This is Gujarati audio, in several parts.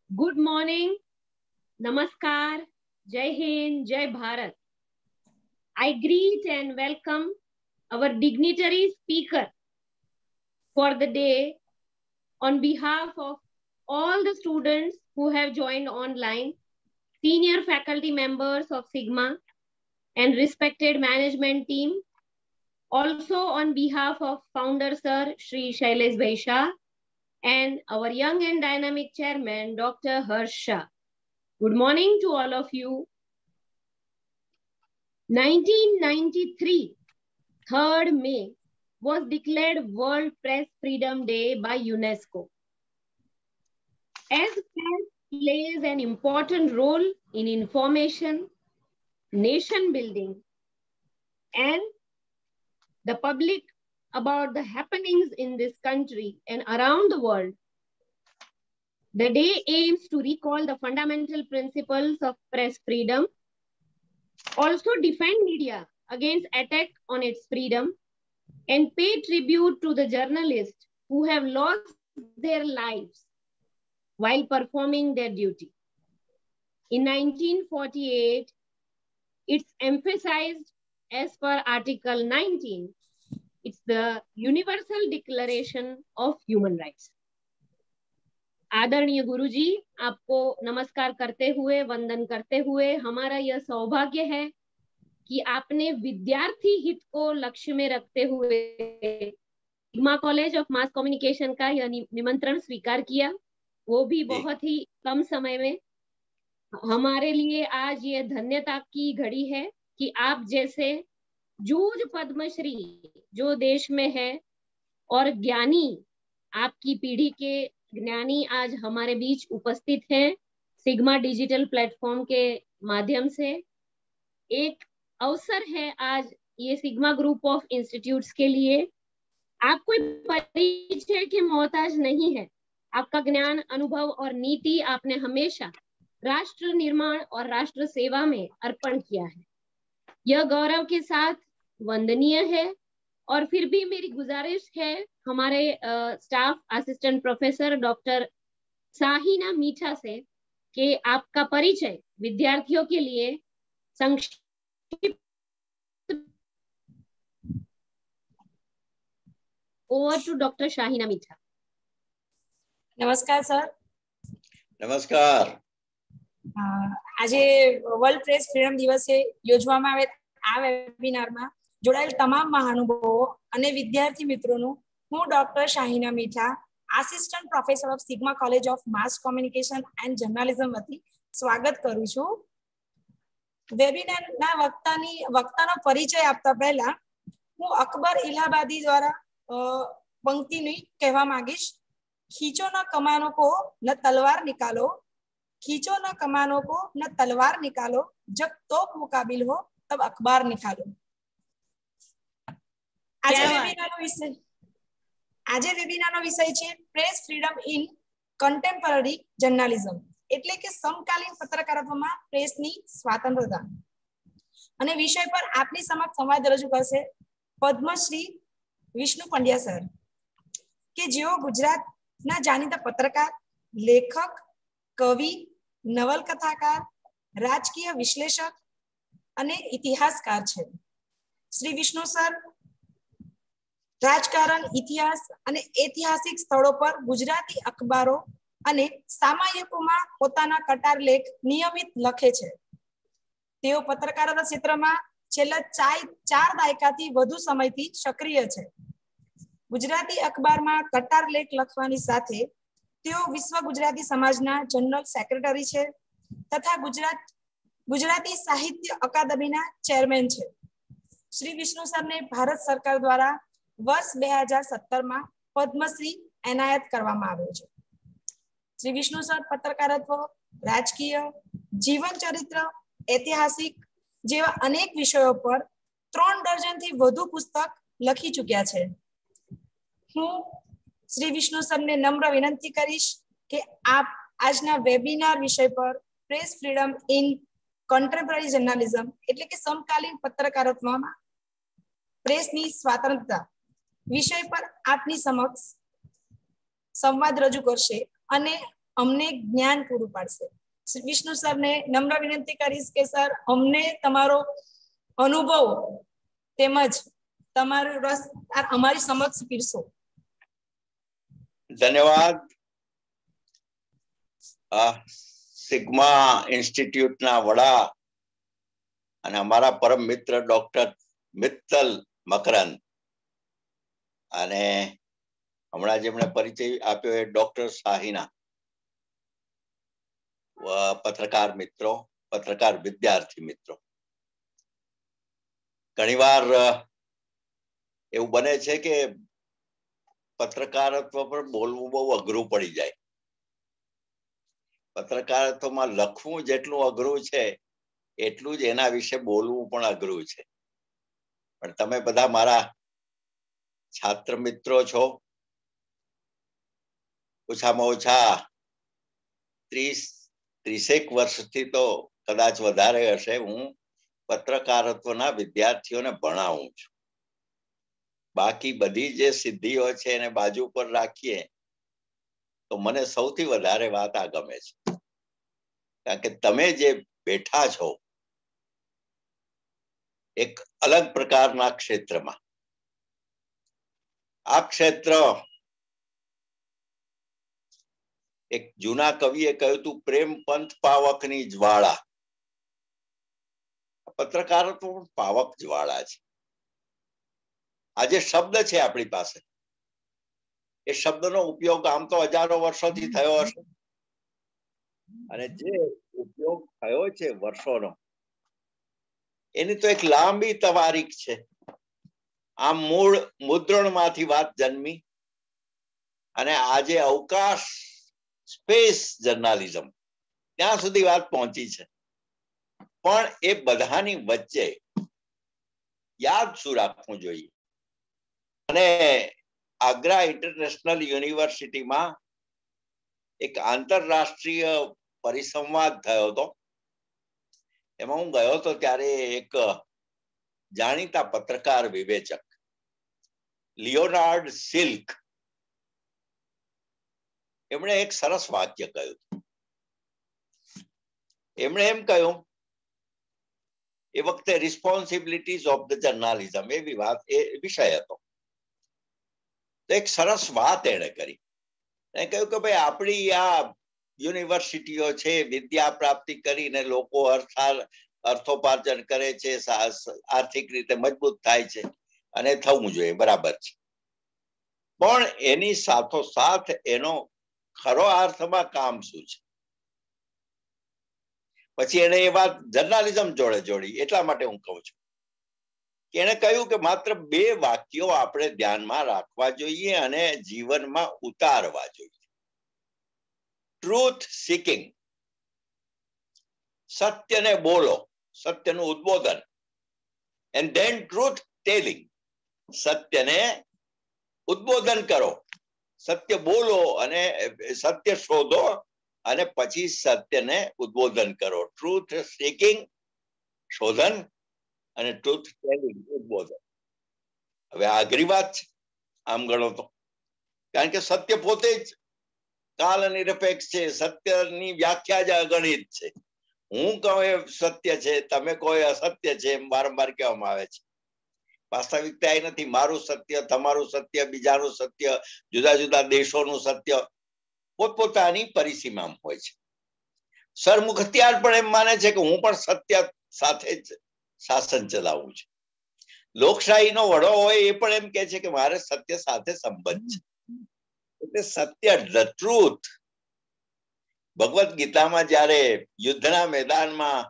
Good morning, Namaskar, Jai Hind, Jai Bharat. I greet and welcome our dignitary speaker for the day on behalf of all the students who have joined online, senior faculty members of Sigma and respected management team. Also on behalf of founder Sir Shri Shailesh Vaishya and our young and dynamic chairman Dr. Harsha. Good morning to all of you. 1993, 3rd May was declared World Press Freedom Day by UNESCO. As press plays an important role in information, nation building, and the public about the happenings in this country and around the world, the day aims to recall the fundamental principles of press freedom, also defend media against attack on its freedom, and pay tribute to the journalists who have lost their lives while performing their duty. In 1948, it's emphasized as per Article 19, it's the Universal Declaration of Human Rights. आदरणीय गुरुजी, आपको नमस्कार करते हुए, वंदन करते हुए, हमारा यह सौभाग्य है कि आपने विद्यार्थी हित को लक्ष्य में रखते हुए Sigma college of mass communication का यह निमंत्रण स्वीकार किया, वो भी बहुत ही कम समय में। हमारे लिए आज ये धन्यता की घड़ी है कि आप जैसे जूझ पद्मश्री जो देश में है और ज्ञानी, आपकी पीढ़ी के ज्ञानी आज हमारे बीच उपस्थित हैं सिग्मा डिजिटल प्लेटफॉर्म के माध्यम से। एक अवसर है आज ये सिग्मा ग्रुप ऑफ इंस्टीट्यूट्स के लिए। आप कोई परिचय के मोहताज नहीं है। आपका ज्ञान, अनुभव और नीति आपने हमेशा राष्ट्र निर्माण और राष्ट्र सेवा में अर्पण किया है। यह गौरव के साथ वंदनीय है। और फिर भी मेरी गुजारिश है हमारे staff assistant professor doctor Sahina Mitha से कि आपका परिचय विद्यार्थियों के लिए संक्षिप्त। ओवर टू डॉक्टर शाहिना मीठा। नमस्कार सर। नमस्कार। આજે વર્લ્ડ પ્રેસ ફ્રીડમ દિવસે યોજવામાં આવે આ વેબિનારમાં જોડાયેલ તમામ મહાનુભાવો અને વિદ્યાર્થી મિત્રોનું હું doctor Shahina Mitha, assistant professor of Sigma college of mass communication and journalism વતી સ્વાગત કરું છું। વેબિનારના વક્તાનો પરિચય આપતા પહેલા હું અકબર ઇલાહાબાદી દ્વારા પંક્તિની કહેવા માંગીશ। खींचो न कमानों को न तलवार निकालो, खींचो न कमानों को न तलवार निकालो, जब तोप मुकाबिल हो तब अखबार निकालो। આજે વેબિનારનો વિષય છે press freedom in contemporary journalism, એટલે કે સમકાલીન પત્રકારત્વમાં પ્રેસની સ્વાતંત્રતા। અને વિષય પર આપની સમક્ષ સંવાદ રજૂ કરશે પદ્મશ્રી વિષ્ણુ પંડ્યા સર, કે જેઓ ગુજરાતના જાણીતા પત્રકાર, લેખક, કવિ, નવલકથાકાર, રાજકીય વિશ્લેષક અને ઇતિહાસકાર છે। શ્રી વિષ્ણુ સર રાજકારણ, ઇતિહાસ અને ઐતિહાસિક સ્થળો પર ગુજરાતી અખબારો અને સામયિકોમાં પોતાના કટાર લેખ નિયમિત લખે છે। તેઓ પત્રકારતા ક્ષેત્રમાં છેલ્લા 4 દાયકાથી વધુ સમયથી સક્રિય છે। ગુજરાતી અખબારમાં કટાર લેખ લખવાની સાથે તેઓ વિશ્વ ગુજરાતી સમાજના જનરલ સેક્રેટરી છે તથા ગુજરાતી સાહિત્ય અકાદમીના ચેરમેન છે। શ્રી વિષ્ણુ સરને ભારત સરકાર દ્વારા વર્ષ 2017 માં પદ્મશ્રી એનાયત કરવામાં આવ્યો છે। શ્રી વિષ્ણુ સર પત્રકારત્વ, રાજકીય, જીવન ચરિત્ર, ઐતિહાસિક જેવા અનેક વિષયો પર 3 ડઝનથી વધુ પુસ્તક લખી ચૂક્યા છે। હું શ્રી વિષ્ણુ સરને નમ્ર વિનંતી કરીશ કે આપ આજના વેબિનાર વિષય પર press freedom in contemporary journalism એટલે કે સમકાલીન પત્રકારત્વમાં પ્રેસની સ્વાતંત્રતા વિષય પર આપની સમક્ષ સંવાદ રજૂ કરશે અને અમને જ્ઞાન પૂરું પાડશે. શ્રી વિષ્ણુ સરને નમ્ર વિનંતી કરીશ કે સર અમને તમારો અનુભવ તેમજ તમારો રસ અમારી સમક્ષ પીરસો. ધન્યવાદ. સિગ્મા ઇન્સ્ટિટ્યૂટના વડા અને અમારા પરમ મિત્ર ડોક્ટર મિત્તલ મકરંદ અને હમણાં જેમણે પરિચય આપ્યો એ ડોક્ટર શાહીના, પત્રકાર મિત્રો, પત્રકાર વિદ્યાર્થી મિત્રો. ઘણીવાર એવું બને છે કે પત્રકારત્વ પર બોલવું બહુ અઘરું પડી જાય. પત્રકારત્વમાં લખવું જેટલું અઘરું છે એટલું જ એના વિશે બોલવું પણ અઘરું છે. પણ તમે બધા મારા છાત્ર મિત્રો છો. ઓછામાં ઓછા 30 વર્ષથી તો કદાચ વધારે હશે હું પત્રકારત્વના વિદ્યાર્થીઓને ભણાવું છું. બાકી બધી જે સિદ્ધિઓ છે એને બાજુ પર રાખીએ તો મને સૌથી વધારે વાત આ ગમે છે. કારણ કે તમે જે બેઠા છો એક અલગ પ્રકારના ક્ષેત્રમાં, આ ક્ષેત્ર એક જૂના કવિએ કહ્યું હતું પ્રેમ પંથ પાવકની જ્વાળા. પત્રકારત્વ પણ પાવક જ્વાળા છે. આ જે શબ્દ છે આપણી પાસે, એ શબ્દનો ઉપયોગ આમ તો હજારો વર્ષોથી થયો હશે, અને જે ઉપયોગ થયો છે વર્ષોનો એની તો એક લાંબી તવારીખ છે. આ મૂળ મુદ્રણમાંથી વાત જન્મી અને આજે અવકાશ સ્પેસ જર્નાલિઝમ ત્યાં સુધી વાત પહોંચી છે. પણ એ બધાની વચ્ચે યાદ શું રાખવું જોઈએ? અને આગ્રા ઇન્ટરનેશનલ યુનિવર્સિટીમાં એક આંતરરાષ્ટ્રીય પરિસંવાદ થયો હતો. એમાં હું ગયો હતો ત્યારે એક જાણીતા પત્રકાર વિવેચક લિયોનાર્ડ સિલ્ક, એમણે એક સરસ વાક્ય કહ્યું. એમણે એમ કહ્યું, એ વખતે રિસ્પોન્સિબિલિટીઝ ઓફ ધ જર્નાલિઝમ એવી વાત, એ વિષય હતો. તો એક સરસ વાત એણે કરી. એને કહ્યું કે ભાઈ આપણી આ યુનિવર્સિટીઓ છે, વિદ્યા પ્રાપ્તિ કરીને લોકો અર્થોપાર્જન કરે છે, આર્થિક રીતે મજબૂત થાય છે અને થવું જોઈએ, બરાબર છે. પણ એની સાથોસાથ એનો ખરો અર્થમાં કામ શું છે? પછી એને એ વાત જર્નાલિઝમ જોડે જોડી. એટલા માટે હું કહું છું કે એને કહ્યું કે માત્ર 2 વાક્યો આપણે ધ્યાનમાં રાખવા જોઈએ અને જીવનમાં ઉતારવા જોઈએ. ટ્રુથ સિકિંગ, સત્યને બોલો, સત્યનું ઉદ્બોધન, એન્ડ ધેન ટ્રુથ ટેલિંગ, સત્યને ઉદ્બોધન કરો, સત્ય બોલો અને સત્ય શોધો અને પછી સત્યને ઉદ્બોધન કરો. ટ્રુથ સિકિંગ શોધન અને ટ્રુથ ટેલિંગ ઉદ્બોધન. હવે આ અઘરી વાત છે આમ ગણો તો, કારણ કે સત્ય પોતે જ કાલ નિરપેક્ષ છે. સત્યની વ્યાખ્યા જ અગણિત છે. હું કહું એ સત્ય છે, તમે કહો એ અસત્ય છે એમ વારંવાર કહેવામાં આવે છે. વાસ્તવિકતા એ નથી. મારું સત્ય, તમારું સત્ય, બીજાનું સત્ય, જુદા જુદા દેશોનું સત્ય પોતપોતાની પરિસીમામાં હોય છે. સરમુખત્યાર પણ એમ માને છે કે હું પણ સત્ય સાથે જ શાસન ચલાવું છું. લોકશાહીનો વડો હોય એ પણ એમ કે છે કે મારે સત્ય સાથે સંબંધ છે. એટલે સત્ય, ધ ટ્રુથ. ભગવદ ગીતામાં જયારે યુદ્ધના મેદાનમાં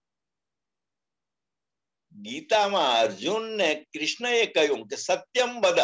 ગીતામાં અર્જુનને કૃષ્ણએ કહ્યું કે સત્યમ વદ,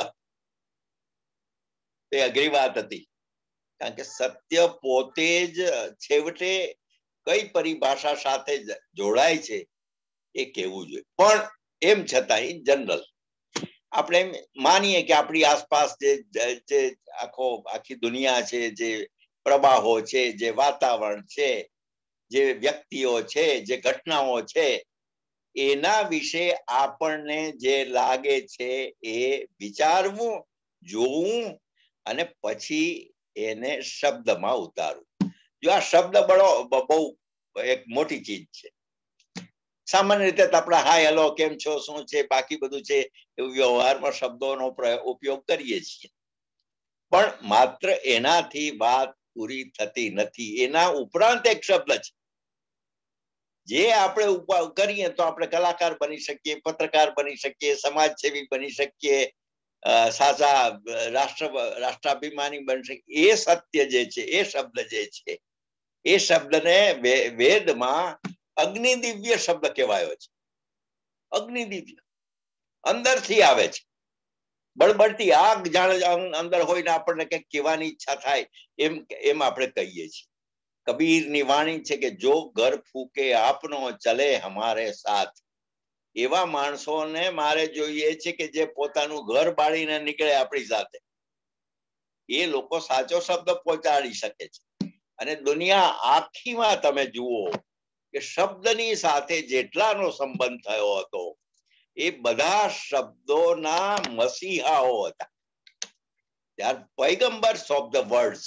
તે અઘરી વાત હતી. કારણ કે સત્ય પોતે જ છેવટે કઈ પરિભાષા સાથે જોડાય છે એ કહેવું જોઈએ. પણ એમ છતાં ઇન જનરલ આપણે એમ માનીએ કે આપણી આસપાસ જે આખી દુનિયા છે, જે પ્રવાહો છે, જે વાતાવરણ છે, જે વ્યક્તિઓ છે, જે ઘટનાઓ છે, એના વિશે આપણને જે લાગે છે એ વિચારવું, જોવું અને પછી એને શબ્દમાં ઉતારવું. જો આ શબ્દ બહુ એક મોટી ચીજ છે. સામાન્ય રીતે આપણે હાય હેલો કેમ છો શું છે બાકી બધું છે એવું વ્યવહારમાં શબ્દોનો ઉપયોગ કરીએ છીએ, પણ માત્ર એનાથી વાત પૂરી થતી નથી. એના ઉપરાંત એક શબ્દ છે જે આપણે કરીએ તો આપણે કલાકાર બની શકીએ, પત્રકાર બની શકીએ, સમાજસેવી બની શકીએ, સાચા રાષ્ટ્રાભિમાની બની શકીએ. એ સત્ય જે છે, એ શબ્દ જે છે, એ શબ્દને વેદમાં અગ્નિદિવ્ય શબ્દ કહેવાયો છે. અગ્નિદિવ્ય અંદરથી આવે છે, બળબડતી આગ જાણે અંદર હોય ને આપણને કંઈક કહેવાની ઈચ્છા થાય એમ આપણે કહીએ છીએ. કબીરની વાણી છે કે જો ઘર ફૂકે આપનો ચલે હમારે સાથ. એવા માણસોને મારે જોઈએ છે કે જે પોતાનું ઘર બાળીને નીકળે આપણી સાથે. એ લોકો સાચો શબ્દ પહોંચાડી શકે છે. અને દુનિયા આખીમાં તમે જુઓ કે શબ્દની સાથે જેટલાનો સંબંધ થયો હતો એ બધા શબ્દોના મસીહાઓ હતા. They are પૈગંબર્સ ઓફ ધ વર્ડ્સ.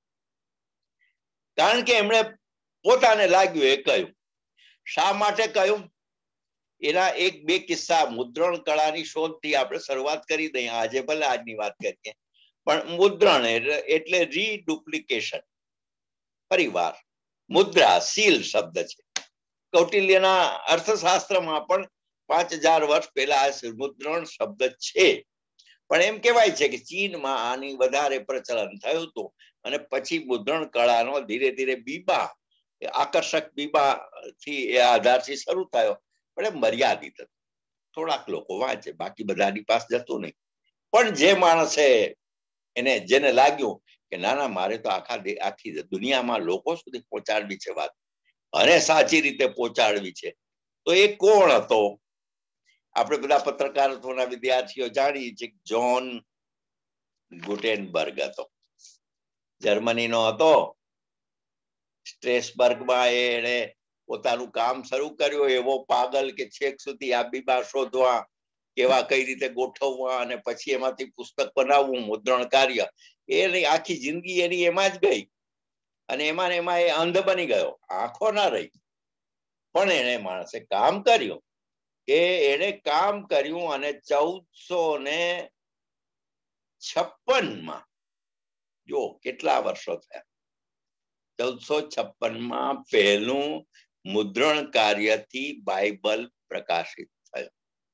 કારણ કે એમણે પોતાને લાગ્યું એ કહ્યું. શા માટે કહ્યું? એના એક બે કિસ્સા મુદ્રણ કળાની શોધથી આપણે શરૂઆત કરી દઈએ. આજે ભલે આજની વાત કરીએ, પણ મુદ્રણ એટલે રીડુપ્લિકેશન, પરિવાર. મુદ્રા સીલ શબ્દ છે. કૌટિલ્યના અર્થશાસ્ત્રમાં પણ 5000 વર્ષ પહેલા મુદ્રણ શબ્દ છે. પણ એમ કહેવાય છે કે ચીનમાં આની વધારે પ્રચલન થયું હતું અને પછી મુદ્રણ કળાનો ધીરે ધીરે બીબા, આકર્ષક બીબા થી એ આધારથી શરૂ થયો, પણ એ મર્યાદિત હતું. થોડાક લોકો વાંચે, બાકી બધાની પાસે જતું નહીં. પણ જે માણસે જેને લાગ્યું કે ના ના મારે તો આખી દુનિયામાં લોકો સુધી પહોંચાડવી છે વાત, અને સાચી રીતે પહોંચાડવી છે, તો એ કોણ હતો? આપણે બધા પત્રકારત્વના વિદ્યાર્થીઓ જાણીએ છીએ. જ્હોન ગુટેનબર્ગ હતો, જર્મનીનો હતો. સ્ટ્રેસબર્ગમાં એને પોતાનું કામ શરૂ કર્યું. એવો પાગલ કે છેક સુધી આ બીબા શોધવા, કેવા કઈ રીતે ગોઠવવા અને પછી એમાંથી પુસ્તક બનાવવું, મુદ્રણ કાર્ય, એની આખી જિંદગી એની એમાં જ ગઈ. અને એમાં એ અંધ બની ગયો, આંખો ના રહી. પણ એને માણસે કામ કર્યું અને 1456 જો કેટલા વર્ષો થયા, 1456 પહેલું મુદ્રણ કાર્યથી બાઇબલ પ્રકાશિત થયું.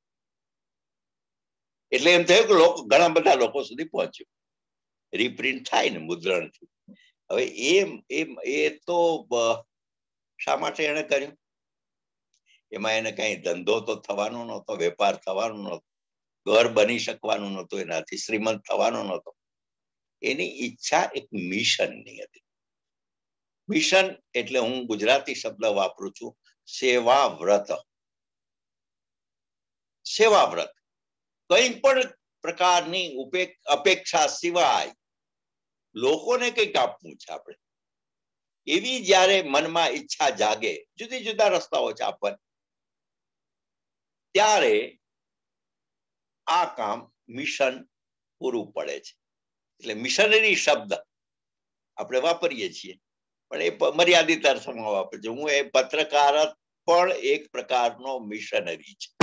એટલે એમ થયું કે ઘણા બધા લોકો સુધી પહોંચ્યું. રીપ્રિન્ટ થાય ને મુદ્રણથી. હવે એ તો શા માટે એને કર્યું? એમાં એને કઈ ધંધો તો થવાનો નહોતો, વેપાર થવાનો નહોતો, ઘર બની શકવાનું નહોતું, એનાથી શ્રીમંત થવાનો નહોતો. એની ઈચ્છા એક મિશનની હતી. મિશન એટલે હું ગુજરાતી શબ્દ વાપરું છું, સેવા વ્રત. સેવા વ્રત કઈ પણ પ્રકારની અપેક્ષા સિવાય લોકોને કંઈક આપવું છે આપણે. એવી જયારે મનમાં ઈચ્છા જાગે, જુદી જુદા રસ્તાઓ છે આપણને, ત્યારે આ કામ મિશન પૂરું પડે છે. એટલે મિશનરી શબ્દ આપણે વાપરીએ છીએ, પણ એ મર્યાદિત અર્થમાં વાપરે છે. હું એ પત્રકાર પણ એક પ્રકારનો મિશનરી છે.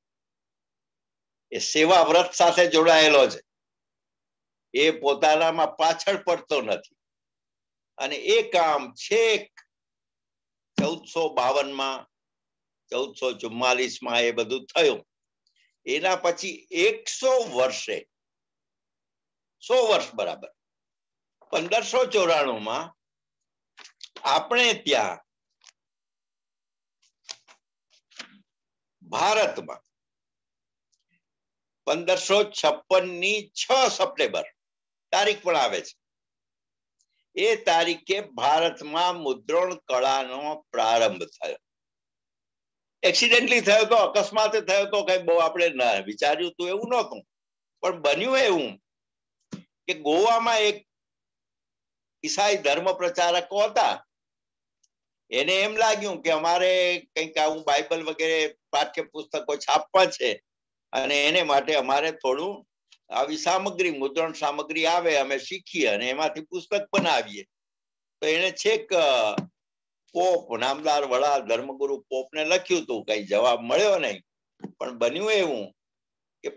એ સેવા વ્રત સાથે જોડાયેલો છે. એ પોતાનામાં પાછળ પડતો નથી. અને એ કામ છેક 1452માં 1444માં એ બધું થયું. એના પછી 100 વર્ષે, 100 વર્ષ બરાબર, 1594માં આપણે ત્યાં ભારતમાં 1556ની 6 સપ્ટેમ્બર તારીખ પણ આવે છે. એ તારીખે ભારતમાં મુદ્રણ કળાનો પ્રારંભ થયો. એક્સિડેન્ટલી થયો તો, અકસ્માતે થયો તો, કઈ બહુ આપણે વિચાર્યું હતું એવું નહોતું. પણ બન્યું એવું કે ગોવામાં એક ઈસાઈ ધર્મ પ્રચારકો હતા. એને એમ લાગ્યું કે અમારે કંઈક આવું બાઇબલ વગેરે પાઠ્યપુસ્તકો છાપવા છે, અને એને માટે અમારે થોડું આવી સામગ્રી, મુદ્રણ સામગ્રી આવે, અમે શીખીએ અને એમાંથી પુસ્તક બનાવીએ. તો એને છેક પોપ નામદાર વડા ધર્મગુરુ પોપને લખ્યું હતું, કઈ જવાબ મળ્યો નહીં. પણ બન્યું એવું કે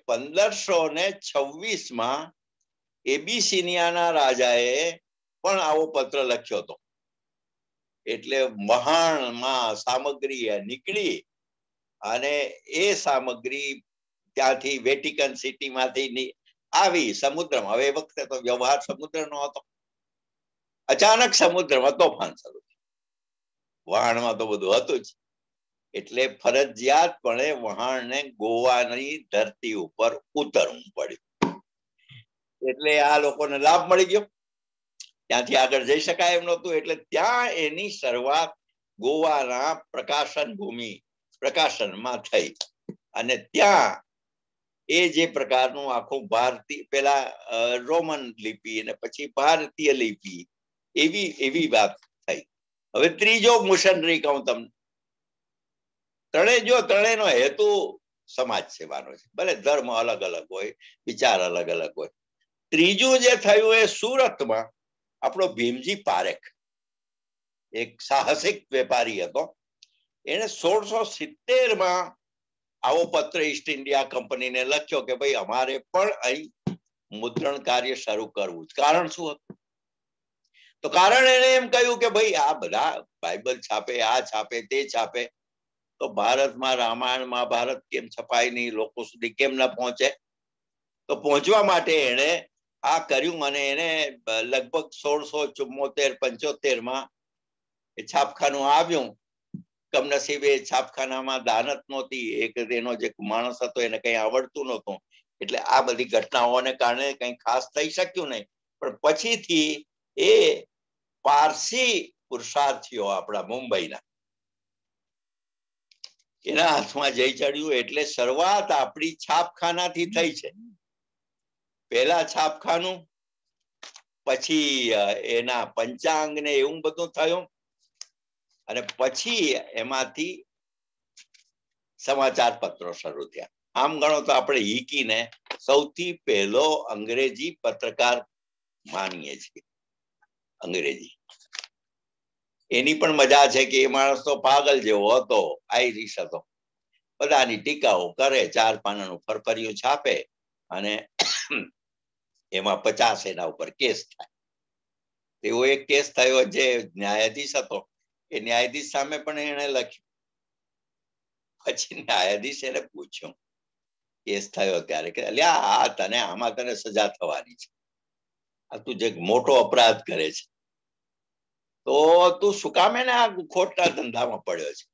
1526 એબીસિનિયાના રાજાએ પણ આવો પત્ર લખ્યો હતો. એટલે વહાણમાં સામગ્રી નીકળી અને એ સામગ્રી ત્યાંથી વેટિકન સિટીમાંથી આવી સમુદ્રમાં. હવે એ વખતે તો વ્યવહાર સમુદ્રનો હતો. અચાનક સમુદ્રમાં તોફાન શરૂ થયું. વહાણમાં તો બધું હતું જ, એટલે ફરજિયાતપણે વહાણને ગોવાની ધરતી ઉપર ઉતરવું પડ્યું. એટલે આ લોકોને લાભ મળી ગયો, ત્યાંથી આગળ જઈ શકાય એમ નહોતું. એટલે ત્યાં એની શરૂઆત ગોવાના પ્રકાશનમાં થઈ. અને ત્યાં એ જે પ્રકારનું આખું ભારતીય, પેલા રોમન લિપિ અને પછી ભારતીય લિપિ, એવી વાત થઈ. હવે ત્રીજો મિશનરી કહું તમને. ત્રણેયનો હેતુ સમાજ સેવાનો છે, ભલે ધર્મ અલગ અલગ હોય, વિચાર અલગ અલગ હોય. ત્રીજું જે થયું એ સુરતમાં આપણો ભીમજી પારેખ, એક સાહસિક વેપારી હતો. એને 1670 આવો પત્ર ઈસ્ટ ઇન્ડિયા કંપનીને લખ્યો કે ભાઈ અમારે પણ અહીં મુદ્રણ કાર્ય શરૂ કરવું. કારણ શું હતું? તો કારણ એને એમ કહ્યું કે ભાઈ આ બધા બાઇબલ છાપે, આ છાપે, તે છાપે, તો ભારતમાં રામાયણ મહાભારત કેમ છપાય નહીં, લોકો સુધી કેમ ના પહોંચે? તો પહોંચવા માટે એને આ કર્યું. અને એને લગભગ 1674-75 એ છાપખાનું આવ્યું. કમનસીબે છાપખાનામાં દાનત નહોતી. એક એનો જે માણસ હતો એને કઈ આવડતું નહોતું. એટલે આ બધી ઘટનાઓને કારણે કઈ ખાસ થઈ શક્યું નહીં. પણ પછીથી એ પારસી પુરુષાર્થીઓ આપણા મુંબઈના, એના હાથમાં જઈ ચડ્યું. એટલે શરૂઆત આપણી છાપખાનાથી થઈ છે. પહેલા છાપખાનું, પછી એના પંચાંગ ને એવું બધું થયું, અને પછી એમાંથી સમાચાર પત્રો શરૂ થયા. આમ ગણો તો આપણે હીકીને સૌથી પહેલો અંગ્રેજી પત્રકાર માનીએ છીએ. અંગ્રેજી, એની પણ મજા છે કે એ માણસ તો પાગલ જેવો હતો, આઈરિશ હતો. બધાની ટીકાઓ કરે, 4 પાનાનું ફરફરિયું છાપે, અને એમાં 50 એના ઉપર કેસ થાય. એવો એક કેસ થયો જે ન્યાયાધીશ હતો, એ ન્યાયાધીશ સામે પણ એને લખ્યું. પછી ન્યાયાધીશ એને પૂછ્યું, કેસ થયો ત્યારે, કે અલ્યા આમાં તને સજા થવાની છે, આ તું જે મોટો અપરાધ કરે છે, તો તું શું કામ એને આ ખોટા ધંધામાં પડ્યો છે?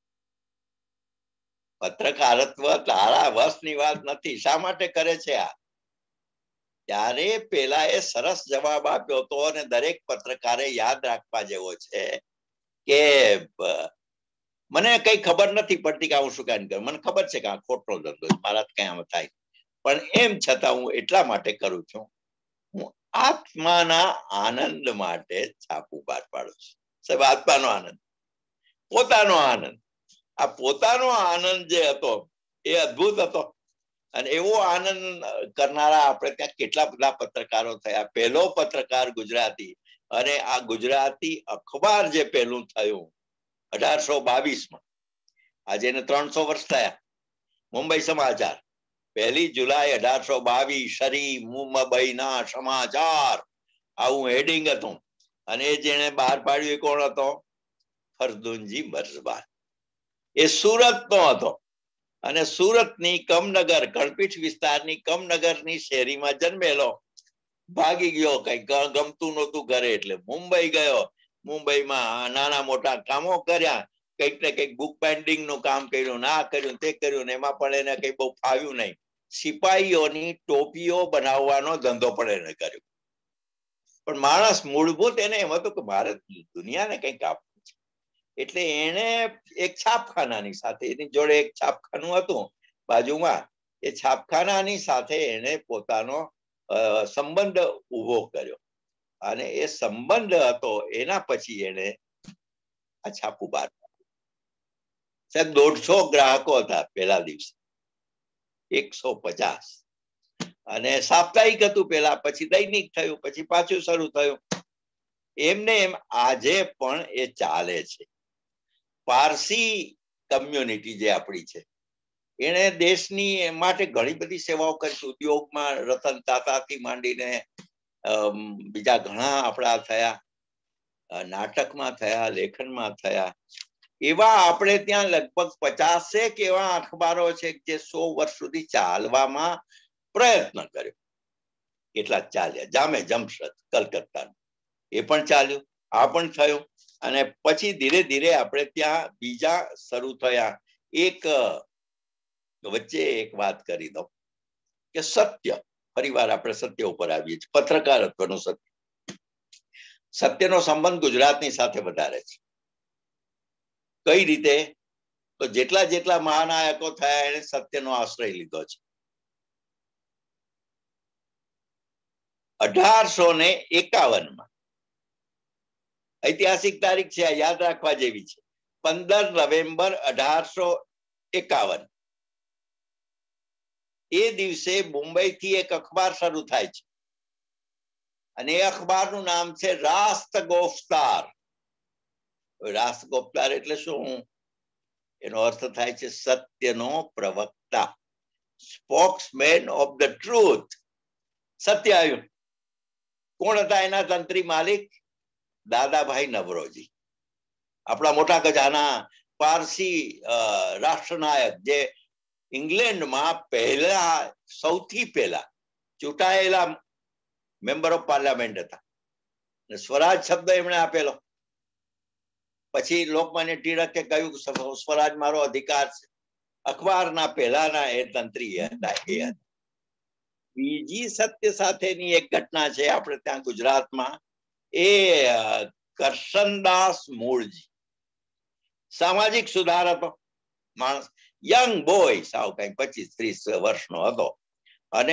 પત્રકારત્વ તારા વશની વાત નથી, શા માટે કરે છે આ? ત્યારે પેલા એ સરસ જવાબ આપ્યો હતો, અને દરેક પત્રકારે યાદ રાખવા જેવો છે કે મને કઈ ખબર નથી પડતી કે હું શું કામ કરું. મને ખબર છે કે આ ખોટો ધંધો છે, મારા કઈ આમ થાય, પણ એમ છતાં હું એટલા માટે કરું છું, હું આત્માના આનંદ માટે છાપું બહાર પાડું છું. સાહેબ, આત્માનો આનંદ, પોતાનો આનંદ. આ પોતાનો આનંદ જે હતો એ અદ્ભુત હતો. અને એવો આનંદ કરનારા આપણે ત્યાં કેટલા બધા પત્રકારો થયા. પહેલો પત્રકાર ગુજરાતી, અને આ ગુજરાતી અખબાર જે પહેલું થયું 1822, આજે એને 300 વર્ષ થયા. મુંબઈ સમાચાર, 1 જુલાઈ 1822, શરી મુંબઈના સમાચાર, આવું હેડિંગ હતું. અને એ જેને બહાર પાડ્યું એ કોણ હતો? ફરદુનજી મર્ઝબાન. એ સુરતનો હતો, અને સુરતની કમનગર, કણપીઠ વિસ્તારની કમનગરની શેરીમાં જન્મેલો. ભાગી ગયો, કઈ ગમતું નહોતું ઘરે, એટલે મુંબઈ ગયો. મુંબઈમાં નાના મોટા કામો કર્યા, કંઈક ને કંઈક બુક બાઇન્ડિંગ નું કામ કર્યું, ના કર્યું, તે કર્યું, ને એમાં પણ એને કઈ બહુ ફાવ્યું નહીં. સિપાહીઓની ટોપીઓ બનાવવાનો ધંધો પણ એને કર્યો. પણ માણસ મૂળભૂત એને એમ હતું કે મારે દુનિયાને કંઈક આપવું છે. એટલે એને એક છાપખાનાની સાથે, એની જોડે એક છાપખાનું હતું બાજુમાં, એ છાપખાનાની સાથે એને પોતાનો સંબંધ ઉભો કર્યો. અને એ સંબંધ હતો, એના પછી એને આ છાપું બહાર પાડ્યું. સાહેબ, 150 ગ્રાહકો હતા પહેલા દિવસે, 150. અને સાપ્તાહિક હતું પેલા, પછી દૈનિક થયું, પછી પાછું શરૂ થયું. એમને એમ આજે પણ એ ચાલે છે. પારસી કમ્યુનિટી જે આપણી છે એને દેશની માટે ઘણી બધી સેવાઓ કરી છે. ઉદ્યોગમાં રતન તાતાથી માંડીને બીજા ઘણા આપણા થયા, નાટકમાં થયા, લેખનમાં થયા. એવા આપણે ત્યાં લગભગ 50 એવા અખબારો છે જે 100 વર્ષ સુધી ચાલવામાં પ્રયત્ન કર્યો. કેટલા ચાલ્યા. જામે જમશેદ કલકત્તાનું એ પણ ચાલ્યું, આ પણ થયું. અને પછી ધીરે ધીરે આપણે ત્યાં બીજા શરૂ થયા. એક વચ્ચે એક વાત કરી દઉં કે સત્ય, ફરીવાર આપણે સત્ય ઉપર આવીએ છીએ. પત્રકારત્વનું સત્ય. સત્યનો સંબંધ ગુજરાતની સાથે વધારે છે. કઈ રીતે? તો જેટલા જેટલા મહાનાયકો થયા એને સત્યનો આશ્રય લીધો છે. 1851 ઐતિહાસિક તારીખ છે, યાદ રાખવા જેવી છે. 15 નવેમ્બર 1851 એ દિવસે મુંબઈથી એક અખબાર શરૂ થાય છે અને એ અખબારનું નામ છે રાષ્ટ્રગોફ્તાર. રાષ્ટ્રગોફ્તાર એટલે શું? એનો અર્થ થાય છે સત્યનો પ્રવક્તા, સ્પોક્સમેન ઓફ ધ ટ્રુથ. સત્ય આવ્યું. કોણ હતા એના તંત્રી માલિક? દાદાભાઈ નવરોજી, આપણા મોટા ગજાના પારસી રાષ્ટ્રનાયક, જે ઇંગ્લેન્ડમાં સૌથી પહેલા ચૂંટાયેલા મેમ્બર ઓફ પાર્લામેન્ટ હતા. સ્વરાજ શબ્દ એમણે આપેલો. પછી લોકમાન્ય ટિળકે કહ્યું સ્વરાજ મારો અધિકાર છે. અખબારના પહેલાના એ તંત્રી હતા. બીજી સત્ય સાથેની એક ઘટના છે આપણે ત્યાં ગુજરાતમાં. એ કરશનદાસ મૂળજી, સામાજિક સુધારકો માણસ, યંગ બોય, સાવ કઈ 25-30 વર્ષનો હતો. અને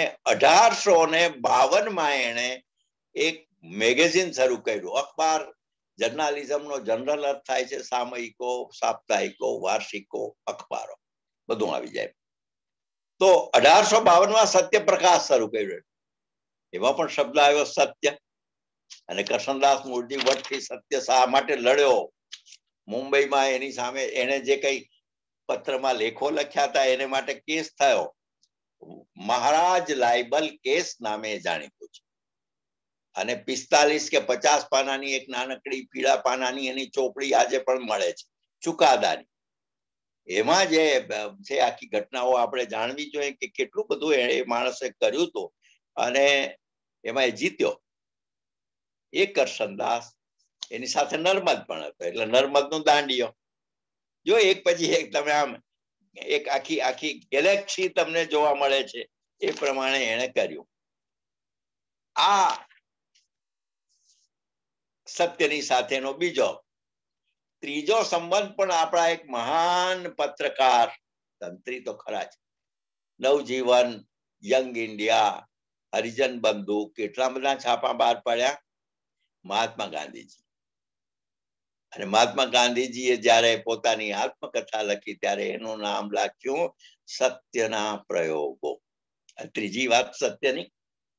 1852 એને એક મેગેઝિન શરૂ કર્યું. અખબાર જર્નાલિઝમનો જનરલ અર્થ થાય છે સામયિકો, સાપ્તાહિકો, વાર્ષિકો, અખબારો, બધું આવી જાય. તો 1852 સત્યપ્રકાશ શરૂ કર્યો. એમાં પણ શબ્દ આવ્યો સત્ય. અને કરશનદાસ મૂળજી વટથી સત્ય શા માટે લડ્યો? મુંબઈમાં એની સામે એને જે કઈ પત્રમાં લેખો લખ્યા હતા એને માટે કેસ થયો. મહારાજ લાયબલ કેસ નામે જાણીતું છે. અને 45 કે 50 પાનાની એક નાનકડી પીળા પાનાની એની ચોપડી આજે પણ મળે છે, ચુકાદાની. એમાં જે છે આખી ઘટનાઓ આપણે જાણવી જોઈએ કે કેટલું બધું એ માણસે કર્યું હતું અને એમાં એ જીત્યો. એ કરશનદાસ, એની સાથે નર્મદ પણ હતો, એટલે નર્મદનો દાંડિયો. જો એક પછી એક તમે આમ એક આખી ગેલેક્સી તમને જોવા મળે છે. એ પ્રમાણે એને કર્યું. આ સત્યની સાથેનો બીજો. ત્રીજો સંબંધ પણ આપણા એક મહાન પત્રકાર, તંત્રી તો ખરા જ, નવજીવન, યંગ ઇન્ડિયા, હરિજન બંધુ, કેટલા બધા છાપા બહાર પડ્યા. મહાત્મા ગાંધીજી. અને મહાત્મા ગાંધીજીએ જયારે પોતાની આત્મકથા લખી ત્યારે એનું નામ લખ્યું સત્યના પ્રયોગો. ત્રીજી વાત સત્યની.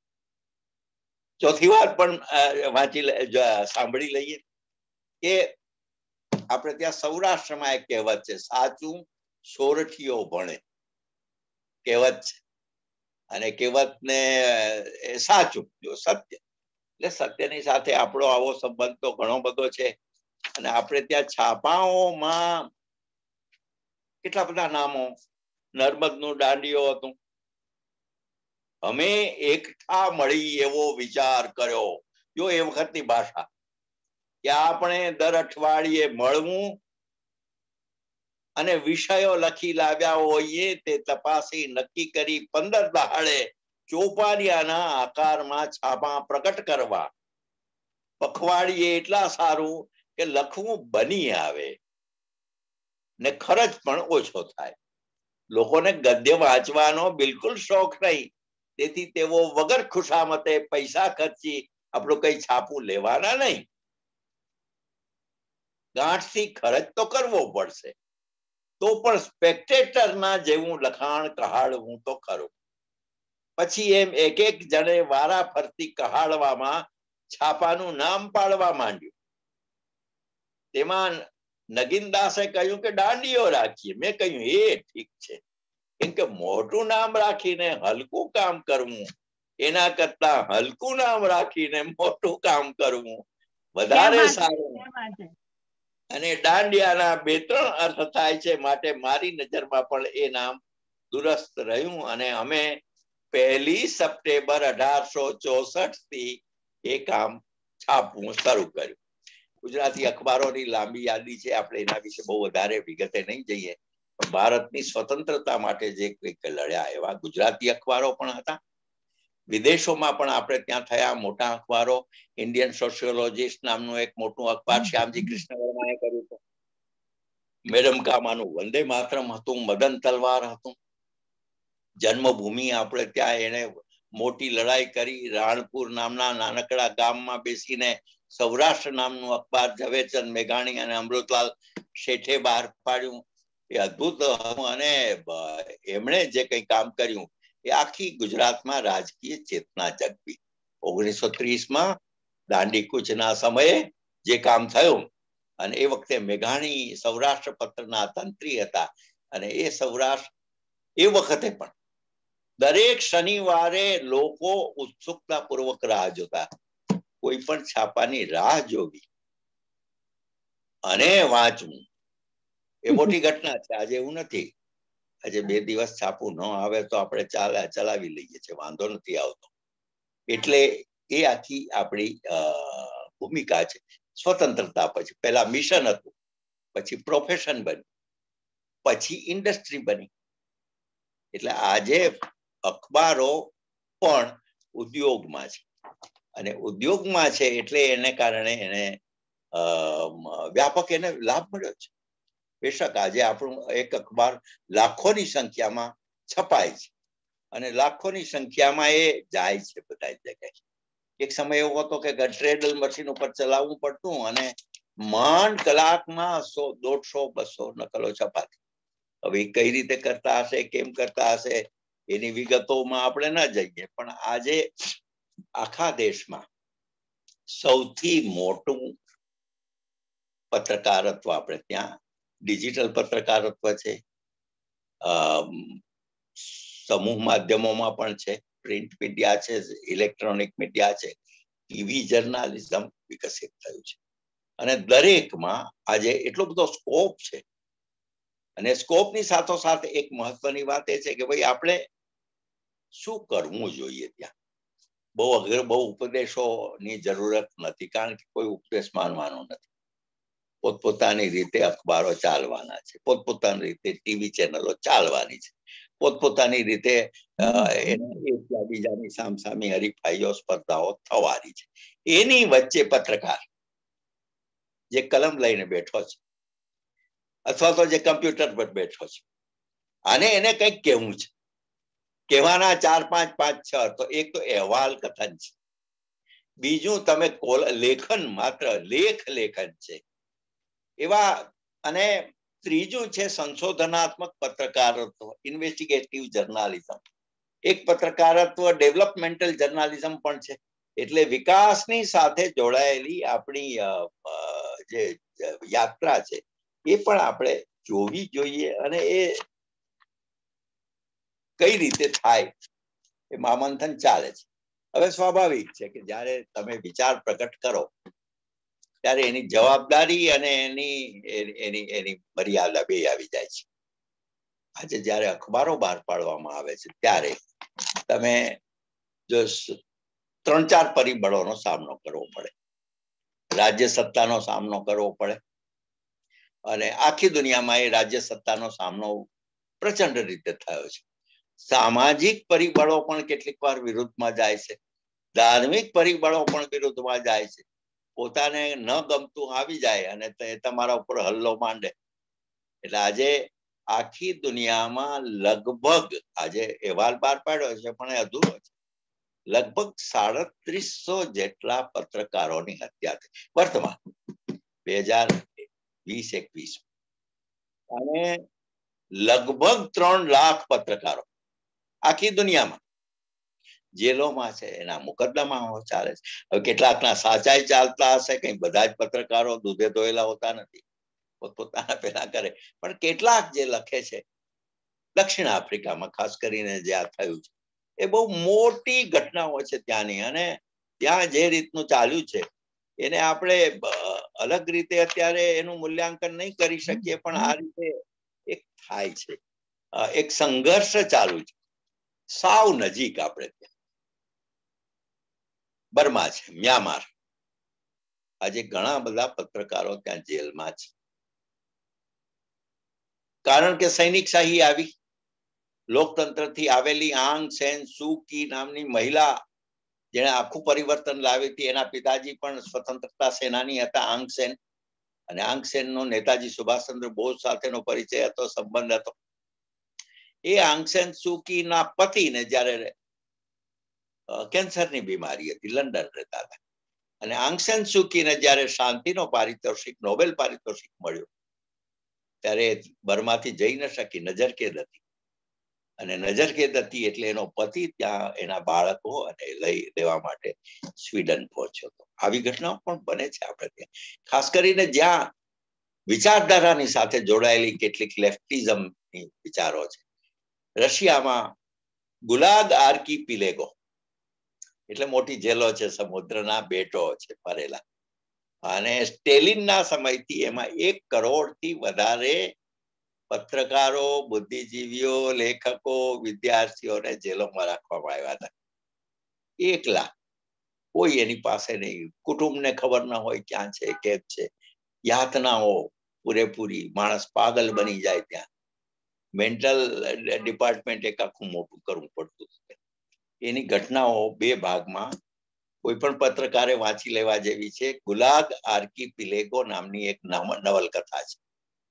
ચોથી વાત પણ સાંભળી લઈએ કે આપણે ત્યાં સૌરાષ્ટ્રમાં એક કહેવત છે, સાચું સોરઠીઓ ભણે. કહેવત છે. અને કહેવતને સાચું, જો સત્ય, એટલે સત્યની સાથે આપણો આવો સંબંધ તો ઘણો બધો છે. અને આપણે ત્યાં છાપાઓમાં કેટલા બધા નામો. નર્મદનું દાંડિયો હતું. અમે એકઠા મળી એવો વિચાર કર્યો. જો એ વખતની ભાષા કે આપણે દર અઠવાડિયે મળવું અને વિષયો લખી લાવ્યા હોઈએ તે તપાસી નક્કી કરી 15 દહાડે ચોપાડિયાના આકારમાં છાપા પ્રકટ કરવા. પખવાડિયે એટલા સારું કે લખવું બની આવે ને ખર્ચ પણ ઓછો થાય. લોકોને ગદ્ય વાંચવાનો બિલકુલ શોખ નહીં, તેથી તેઓ વગર ખુશામતે પૈસા ખર્ચી આપણું કઈ છાપું લેવાના નહીં. ગાંઠથી ખર્ચ તો કરવો પડશે, તો પણ સ્પેક્ટેટરના જેવું લખાણ કહાડવું તો ખરું. પછી એમ એક એક જણે વારા ફરતી કહાડવામાં છાપાનું નામ પાડવા માંડ્યું. તેમાં નગીનદાસે કહ્યું કે દાંડીઓ રાખીએ. મેં કહ્યું એ ઠીક છે, કેમ કે મોટું નામ રાખીને હલકું કામ કરવું એના કરતા હલકું નામ રાખીને મોટું કામ કરવું વધારે સારું. અને દાંડિયાના 2-3 અર્થ થાય છે, માટે મારી નજરમાં પણ એ નામ દુરસ્ત રહ્યું અને અમે 1 સપ્ટેમ્બર 1864 થી એ કામ છાપવું શરૂ કર્યું. ગુજરાતી અખબારોની લાંબી યાદી છે, આપણે એના વિશે બહુ વધારે વિગતે નહીં જઈએ. ભારતની સ્વતંત્રતા માટે જે કંઈક લડ્યા એવા ગુજરાતી અખબારો પણ હતા. વિદેશોમાં પણ આપણે ત્યાં થયા મોટા અખબારો. ઇન્ડિયન સોશિયોલોજીસ્ટ નામનું એક મોટું અખબાર શ્યામજી કૃષ્ણ વર્માએ કર્યું હતું. મેડમ કામાનું વંદે માતરમ હતું. મદન તલવાર હતું. જન્મભૂમિ આપણે ત્યાં એને મોટી લડાઈ કરી. રાણપુર નામના નાનકડા ગામમાં બેસીને સૌરાષ્ટ્ર નામનું અખબાર ઝવેરચંદ મેઘાણી અને અમૃતલાલ શેઠે બહાર પાડ્યું. એ અદભુત અને એમણે જે કંઈ કામ કર્યું એ આખી ગુજરાતમાં રાજકીય ચેતના જગવી. 1930માં દાંડી કૂચના સમયે જે કામ થયું, અને એ વખતે મેઘાણી સૌરાષ્ટ્ર પત્રના તંત્રી હતા, અને એ સૌરાષ્ટ્ર એ વખતે પણ દરેક શનિવારે લોકો ઉત્સુકતા પૂર્વક રાહ જોતા. કોઈ પણ છાપાની રાહ જોવી અને વાંચવું એ મોટી ઘટના છે. આજે એવું નથી. આજે 2 દિવસ છાપું ન આવે તો આપણે ચલાવી લઈએ છીએ, વાંધો નથી આવતો. એટલે એ આખી આપણી ભૂમિકા છે. સ્વતંત્રતા પછી પહેલા મિશન હતું, પછી પ્રોફેશન બન્યું, પછી ઇન્ડસ્ટ્રી બની. એટલે આજે અખબારો પણ ઉદ્યોગમાં છે, અને ઉદ્યોગમાં છે એટલે એને કારણે એને વ્યાપક એને લાભ મળ્યો છે. બેશક આજે આપણું એક અખબાર લાખોની સંખ્યામાં છપાય છે, અને લાખોની સંખ્યામાં એ જાય છે બધા જગ્યાએ. એક સમય એવો હતો કે ટ્રેડલ મશીન ઉપર ચલાવવું પડતું, અને માંડ કલાકમાં 100, 150, 200 નકલો છપાતી. હવે કઈ રીતે કરતા હશે, કેમ કરતા હશે, એની વિગતોમાં આપણે ન જઈએ. પણ આજે આખા દેશમાં સૌથી મોટું પત્રકારત્વ આપણે ત્યાં ડિજિટલ પત્રકારત્વ છે. સમૂહ માધ્યમોમાં પણ છે, પ્રિન્ટ મીડિયા છે, ઇલેક્ટ્રોનિક મીડિયા છે, ટીવી જર્નાલિઝમ વિકસિત થયું છે. અને દરેકમાં આજે એટલો બધો સ્કોપ છે. અને સ્કોપની સાથોસાથ એક મહત્વની વાત એ છે કે ભાઈ આપણે શું કરવું જોઈએ. ત્યાં બહુ ઉપદેશોની જરૂરત નથી, કારણ કે કોઈ ઉપદેશ માનવાનો નથી. પોતપોતાની રીતે અખબારો ચાલવાના છે, પોતપોતાની રીતે ટીવી ચેનલો ચાલવાની છે, પોતપોતાની રીતે બીજાની સામસામી હરીફાઈઓ સ્પર્ધાઓ થવાની છે. એની વચ્ચે પત્રકાર જે કલમ લઈને બેઠો છે, અથવા તો જે કમ્પ્યુટર પર બેઠો છે, અને એને કંઈક કહેવું છે. કહેવાના 4, 5, 5, 6 તો એક તો અહેવાલ કથન છે, બીજું તમે લેખન, માત્ર લેખન છે એવા, અને ત્રીજું છે સંશોધનાત્મક પત્રકારત્વ, ઇન્વેસ્ટિગેટિવ જર્નાલિઝમ. એક પત્રકારત્વ ડેવલપમેન્ટલ જર્નાલિઝમ પણ છે. એટલે વિકાસની સાથે જોડાયેલી આપણી જે યાત્રા છે એ પણ આપણે જોવી જોઈએ, અને એ કઈ રીતે થાય એ મામંથન ચાલે છે. હવે સ્વાભાવિક છે કે જ્યારે તમે વિચાર પ્રગટ કરો ત્યારે એની જવાબદારી અને એની મર્યાદા બે આવી જાય છે. આજે જ્યારે અખબારો બહાર પાડવામાં આવે છે ત્યારે તમે જો 3-4 પરિબળોનો સામનો કરવો પડે. રાજ્ય સત્તાનો સામનો કરવો પડે, અને આખી દુનિયામાં એ રાજ્ય સત્તાનો સામનો પ્રચંડ રીતે થયો છે. સામાજિક પરિબળો પણ કેટલીક વાર વિરુદ્ધમાં જાય છે, ધાર્મિક પરિબળો પણ વિરુદ્ધમાં જાય છે. પોતાને ન ગમતું આવી જાય અને તમારા ઉપર હલ્લો માંડે. એટલે આજે આખી દુનિયામાં લગભગ, આજે અહેવાલ બહાર પાડ્યો છે પણ એ અધૂરો છે, લગભગ 3700 જેટલા પત્રકારોની હત્યા થઈ વર્તમાન 2020-21, અને લગભગ 3 લાખ પત્રકારો આખી દુનિયામાં જેલોમાં છે, એના મુકદ્દમાઓ ચાલે છે. હવે કેટલાકના સાચાઈ ચાલતા હશે, કઈ બધા જ પત્રકારો દૂધે ધોયેલા હોતા નથી, પોતપોતાના પેલા કરે, પણ કેટલાક જે લખે છે, દક્ષિણ આફ્રિકામાં ખાસ કરીને જે આ થયું છે, એ બહુ મોટી ઘટનાઓ છે ત્યાંની, અને ત્યાં જે રીતનું ચાલ્યું છે એને આપણે અલગ રીતે અત્યારે એનું મૂલ્યાંકન નહીં કરી શકીએ, પણ આ રીતે એક થાય છે, એક સંઘર્ષ ચાલુ છે સાવ નજીક. આપણે ત્યાં બર્મા છે, મ્યાનમાર, આજે ઘણા બધા પત્રકારો ત્યાં જેલમાં છે, કારણ કે સૈનિક શાહી આવી, લોકતંત્રથી આવેલી આંગ સેન સુ કી નામની મહિલા જેણે આખું પરિવર્તન લાવી હતી, એના પિતાજી પણ સ્વતંત્રતા સેનાની હતા, આંગ સેન, અને આંગ સેન નો નેતાજી સુભાષચંદ્ર બોઝ સાથેનો પરિચય હતો, સંબંધ હતો. એ આંગ સેન સુ કી ના પતિને જ્યારે કેન્સરની બીમારી હતી, લંડન રહેતા હતા, અને આંગ સેન સુ કીને જ્યારે શાંતિનો પારિતોષિક, નોબેલ પારિતોષિક મળ્યો, ત્યારે બર્માથી જઈ ન શકી, નજરકેદ હતી, અને નજરકેદ હતી એટલે એનો પતિ ત્યાં એના બાળકો અને લઈ લેવા માટે સ્વીડન પહોંચ્યો હતો. આવી ઘટનાઓ પણ બને છે આપણે ત્યાં, ખાસ કરીને જ્યાં વિચારધારાની સાથે જોડાયેલી કેટલીક લેફ્ટિઝમની વિચારો છે. રશિયામાં ગુલાગ આર્કિપિલેગો એટલે મોટી જેલો છે, સમુદ્રના બેટો છે ભરેલા, અને સ્ટેલિનના સમયથી એમાં 1 કરોડથી વધારે પત્રકારો, બુદ્ધિજીવીઓ, લેખકો, વિદ્યાર્થીઓને જેલોમાં રાખવામાં આવ્યા હતા, એકલા, કોઈ એની પાસે નહીં, કુટુંબને ખબર ન હોય ક્યાં છે, કેમ છે, યાતનાઓ પૂરેપૂરી, માણસ પાગલ બની જાય ત્યાં, મેન્ટલ ડિપાર્ટમેન્ટ એક આખું મોટું કરવું પડતું. એની ઘટનાઓ 2 ભાગમાં કોઈ પણ પત્રકારે વાંચી લેવા જેવી છે. ગુલાગ આર્કિપિલેગો નામની એક નવલકથા છે,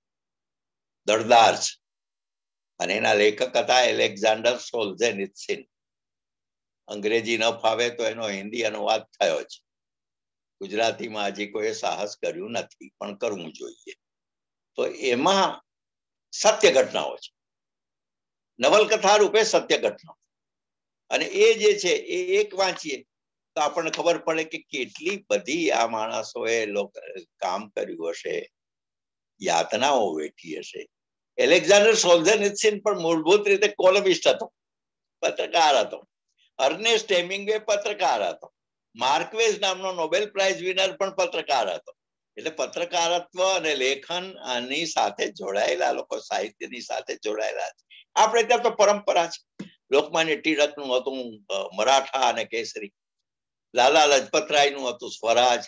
દળદાર છે, અને એના લેખક હતા એલેક્ઝાન્ડર સોલ્ઝેનિત્સિન. અંગ્રેજી ન ફાવે તો એનો હિન્દી અનુવાદ થયો છે, ગુજરાતીમાં હજી કોઈ સાહસ કર્યું નથી, પણ કરવું જોઈએ. તો એમાં સત્ય ઘટનાઓ છે, નવલકથા રૂપે સત્ય ઘટનાઓ, અને એ જે છે એ એક વાંચીએ તો આપણને ખબર પડે કે કેટલી બધી આ માણસોએ કામ કર્યું હશે, યાતનાઓ વેઠી હશે. એલેક્ઝાન્ડર સોલ્ઝેનિત્સિન પણ મૂળભૂત રીતે કોલમિસ્ટ હતો, પત્રકાર હતો. અર્નેસ્ટ હેમિંગ્વે પત્રકાર હતો. માર્ક્વેઝ નામનો નોબેલ પ્રાઇઝ વિનર પણ પત્રકાર હતો. એટલે પત્રકારત્વ અને લેખન આની સાથે જોડાયેલા લોકો, સાહિત્યની સાથે જોડાયેલા છે. આપણે ત્યાં તો પરંપરા છે, લોકમાન્ય ટિળકનું હતું મરાઠા અને કેસરી, લાલા લજપતરાયનું હતું સ્વરાજ,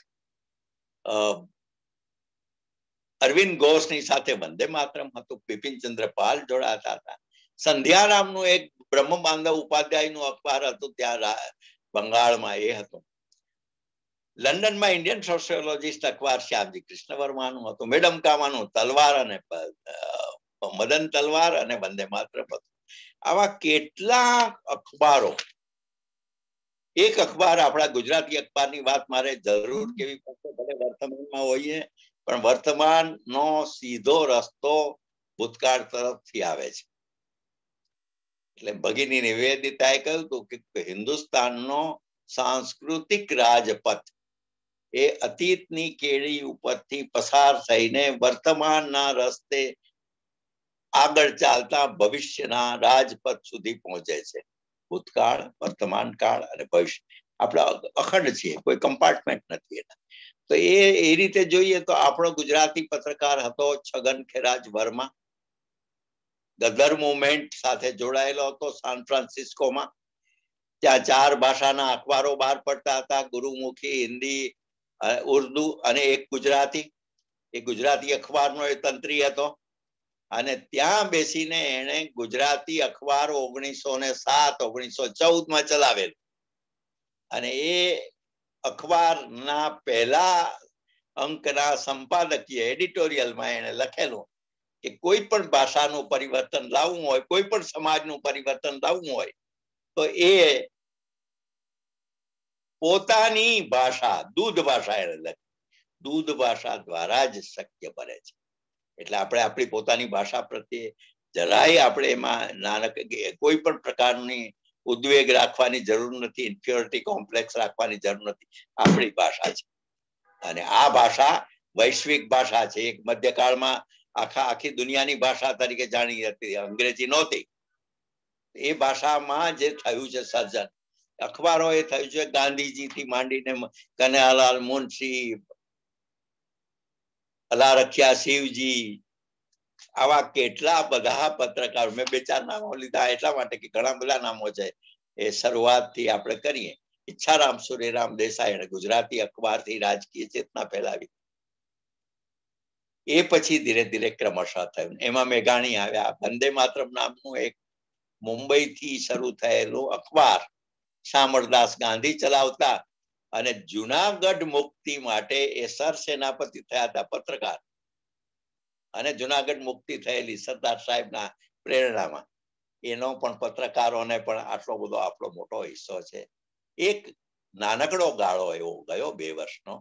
અરવિંદ ઘોષની સાથે વંદે માતરમ હતું, બિપિનચંદ્ર પાલ જોડાતા હતા. સંધ્યા નામનું એક બ્રહ્મ બાંધવ ઉપાધ્યાયનું અખબાર હતું ત્યાં બંગાળમાં, એ હતું. લંડનમાં ઇન્ડિયન સોશિયોલોજીસ્ટ અખબાર શ્યામજી કૃષ્ણ વર્માનું હતું. મેડમ કામાનું તલવાર અને મદન તલવાર અને વંદે માતરમ હતું. આવા કેટલા અખબારો. એક અખબાર, આપણા ગુજરાતી અખબારની વાત મારે જરૂર કેવી પડશે, ભલે વર્તમાનમાં હોઈએ, પણ વર્તમાનનો સીધો રસ્તો ભૂતકાળ તરફથી આવે છે. એટલે ભગિની નિવેદિતાએ કહ્યું હતું કે હિન્દુસ્તાનનો સાંસ્કૃતિક રાજપથ એ અતીતની કેડી ઉપરથી પસાર થઈને વર્તમાનના રસ્તે આગળ ચાલતા ભવિષ્યના રાજપથ સુધી પહોંચે છે. ભૂતકાળ, વર્તમાન કાળ અને ભવિષ્ય આપણે અખંડ છીએ, કોઈ કમ્પાર્ટમેન્ટ નથી એના. તો એ રીતે જોઈએ તો આપણો ગુજરાતી પત્રકાર હતો છગન ખેરાજ વર્મા. ગદર મુવમેન્ટ સાથે જોડાયેલો હતો સાન ફ્રાન્સિસ્કોમાં. ત્યાં 4 ભાષાના અખબારો બહાર પડતા હતા, ગુરુમુખી, હિન્દી, ઉર્દુ અને એક ગુજરાતી. એ ગુજરાતી અખબારનો એ તંત્રી હતો, અને ત્યાં બેસીને એને ગુજરાતી અખબાર 1907, 1914 ચલાવેલું. અને એ અખબારના પહેલા અંકના સંપાદકીય એડિટોરિયલમાં એને લખેલું કે કોઈ પણ ભાષાનું પરિવર્તન લાવવું હોય, કોઈ પણ સમાજનું પરિવર્તન લાવવું હોય, તો એ પોતાની ભાષા, દૂધ ભાષા એને લખી, દૂધ ભાષા દ્વારા જ શક્ય બને છે. એટલે આપણે આપણી પોતાની ભાષા પ્રત્યે જરાય આપણે એમાં નાનક કોઈ પણ પ્રકારની ઉદ્વેગ રાખવાની જરૂર નથી, ઇન્ફિયોરિટી કોમ્પ્લેક્સ રાખવાની જરૂર નથી. આપણી ભાષા છે અને આ ભાષા વૈશ્વિક ભાષા છે. એક મધ્યકાળમાં આખી દુનિયાની ભાષા તરીકે જાણી હતી, અંગ્રેજી નહોતી. એ ભાષામાં જે થયું છે સર્જન, અખબારો એ થયું છે ગાંધીજી થી માંડીને કનૈયાલાલ મુનશી, અલારખિયા શિવજી, આવા કેટલા બધા પત્રકારો, મેં 2-4 નામો લીધા એટલા માટે કે ઘણા બધા નામો છે. એ શરૂઆતથી આપણે કરીએ. ઈચ્છારામ સુરેરામ દેસાઈ ગુજરાતી અખબારથી રાજકીય ચેતના ફેલાવી. એ પછી ધીરે ધીરે ક્રમશઃ થયું. એમાં મેઘાણી આવ્યા. વંદે માતરમ નામનું એક મુંબઈથી શરૂ થયેલું અખબાર શામળદાસ ગાંધી ચલાવતા, અને જુનાગઢ મુક્તિ માટે એ સર સેનાપતિ થયા હતા પત્રકાર, અને જુનાગઢ મુક્તિ થયેલી સરદાર સાહેબના પ્રેરણામાં. એનો પણ પત્રકારોને પણ આટલો બધો આપણો મોટો હિસ્સો છે. એક નાનકડો ગાળો એવો ગયો 2 વર્ષનો,